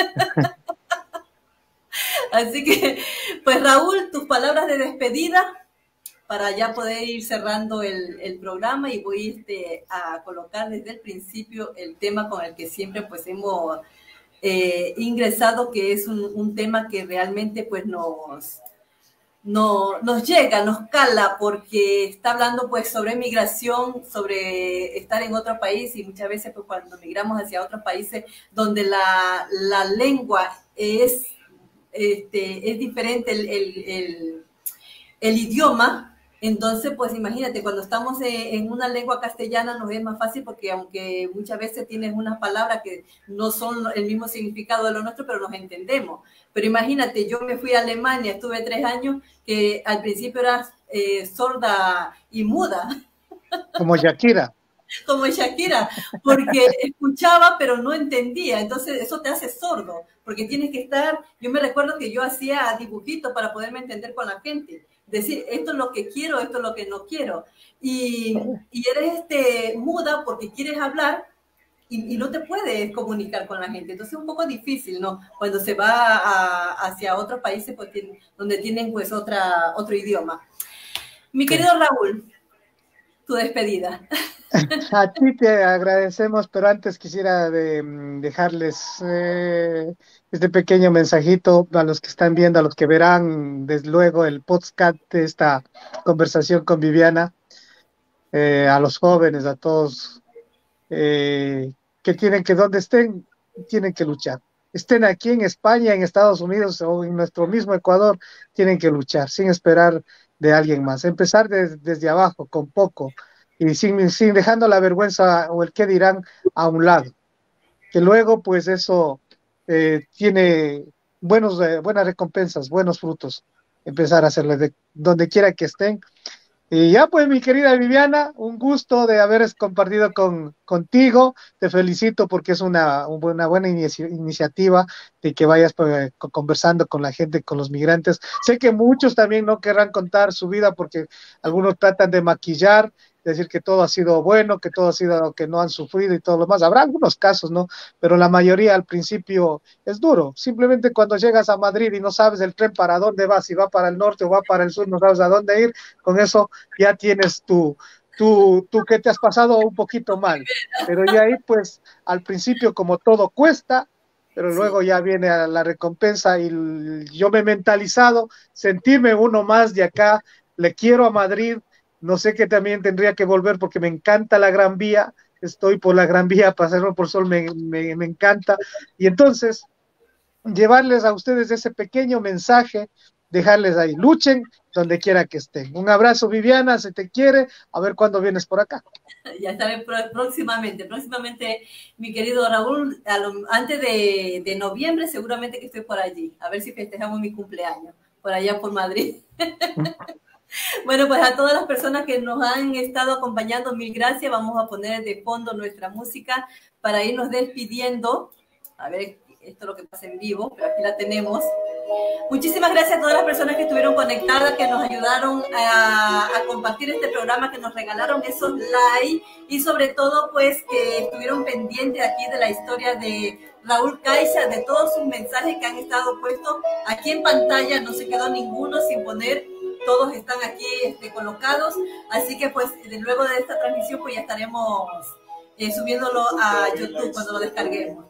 Así que, pues Raúl, tus palabras de despedida para ya poder ir cerrando el programa, y voy a colocar desde el principio el tema con el que siempre pues hemos ingresado, que es un tema que realmente pues nos llega, nos cala, porque está hablando pues sobre migración, sobre estar en otro país, y muchas veces pues cuando migramos hacia otros países donde la lengua es diferente, el idioma, Entonces, pues imagínate, cuando estamos en una lengua castellana nos es más fácil porque aunque muchas veces tienes unas palabras que no son el mismo significado de lo nuestro, pero nos entendemos. Pero imagínate, yo me fui a Alemania, estuve 3 años, que al principio era sorda y muda. Como Shakira. Como Shakira, porque escuchaba pero no entendía, entonces eso te hace sordo, porque tienes que estar, yo me recuerdo que yo hacía dibujitos para poderme entender con la gente, decir esto es lo que quiero, esto es lo que no quiero, y eres muda porque quieres hablar y no te puedes comunicar con la gente, entonces es un poco difícil, ¿no? Cuando se va hacia otros países pues, donde tienen pues otro idioma. Mi querido Raúl, tu despedida. A ti te agradecemos, pero antes quisiera dejarles este pequeño mensajito a los que están viendo, a los que verán desde luego el podcast de esta conversación con Viviana, a los jóvenes, a todos que tienen que, donde estén, tienen que luchar. Estén aquí en España, en Estados Unidos o en nuestro mismo Ecuador, tienen que luchar sin esperar de alguien más. Empezar desde abajo, con poco, y sin dejando la vergüenza o el qué dirán a un lado. Que luego, pues eso tiene buenas recompensas, buenos frutos. Empezar a hacerle de donde quiera que estén. Y ya pues, mi querida Viviana, un gusto de haber compartido contigo. Te felicito porque es una buena iniciativa de que vayas pues, conversando con la gente, con los migrantes. Sé que muchos también no querrán contar su vida porque algunos tratan de maquillar, decir que todo ha sido bueno, que todo ha sido que no han sufrido y todo lo más. Habrá algunos casos, ¿no? Pero la mayoría al principio es duro. Simplemente cuando llegas a Madrid y no sabes el tren para dónde va, si va para el norte o va para el sur, no sabes a dónde ir, con eso ya tienes tú que te has pasado un poquito mal, pero ya ahí pues al principio como todo cuesta, pero Sí. luego ya viene a la recompensa y yo me he mentalizado sentirme uno más de acá, le quiero a Madrid, no sé que también tendría que volver porque me encanta la Gran Vía, estoy por la Gran Vía, pasarlo por Sol me encanta, y entonces llevarles a ustedes ese pequeño mensaje, dejarles ahí, luchen donde quiera que estén. Un abrazo, Viviana, se te quiere, a ver cuándo vienes por acá. Ya estaré próximamente, mi querido Raúl, antes de noviembre seguramente que estoy por allí, a ver si festejamos mi cumpleaños, por allá por Madrid. Bueno, pues a todas las personas que nos han estado acompañando, mil gracias. Vamos a poner de fondo nuestra música para irnos despidiendo. A ver, esto es lo que pasa en vivo, pero aquí la tenemos. Muchísimas gracias a todas las personas que estuvieron conectadas, que nos ayudaron a compartir este programa, que nos regalaron esos likes y sobre todo pues que estuvieron pendientes aquí de la historia de Raúl Caixa, de todos sus mensajes que han estado puestos aquí en pantalla. No se quedó ninguno sin poner, todos están aquí colocados, así que pues luego de esta transmisión pues ya estaremos subiéndolo a YouTube cuando lo descarguemos.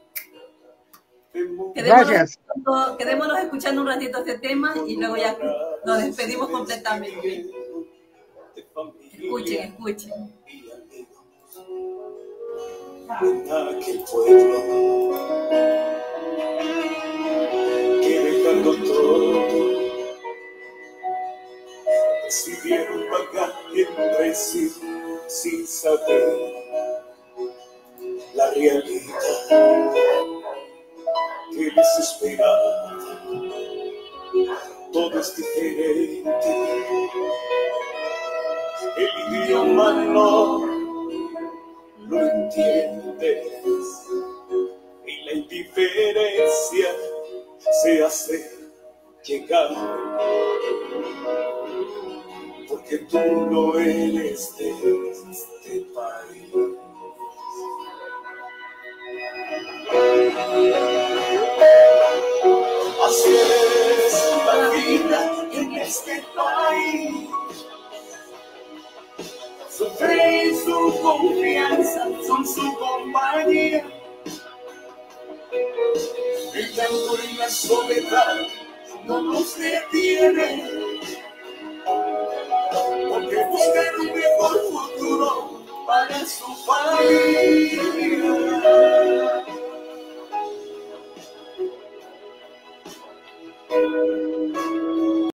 Quedémonos escuchando un ratito este tema y luego ya nos despedimos completamente. Escuchen. En aquel pueblo que dejando todo decidieron pagar entre sí sin saber la realidad que les esperaba. Todo es diferente, el idioma no lo entiendes y la indiferencia se hace llegar, porque tú no eres de este país. Así es la vida en este país. Su fe y su confianza son su compañía. El llanto y la soledad no nos detienen, porque buscar un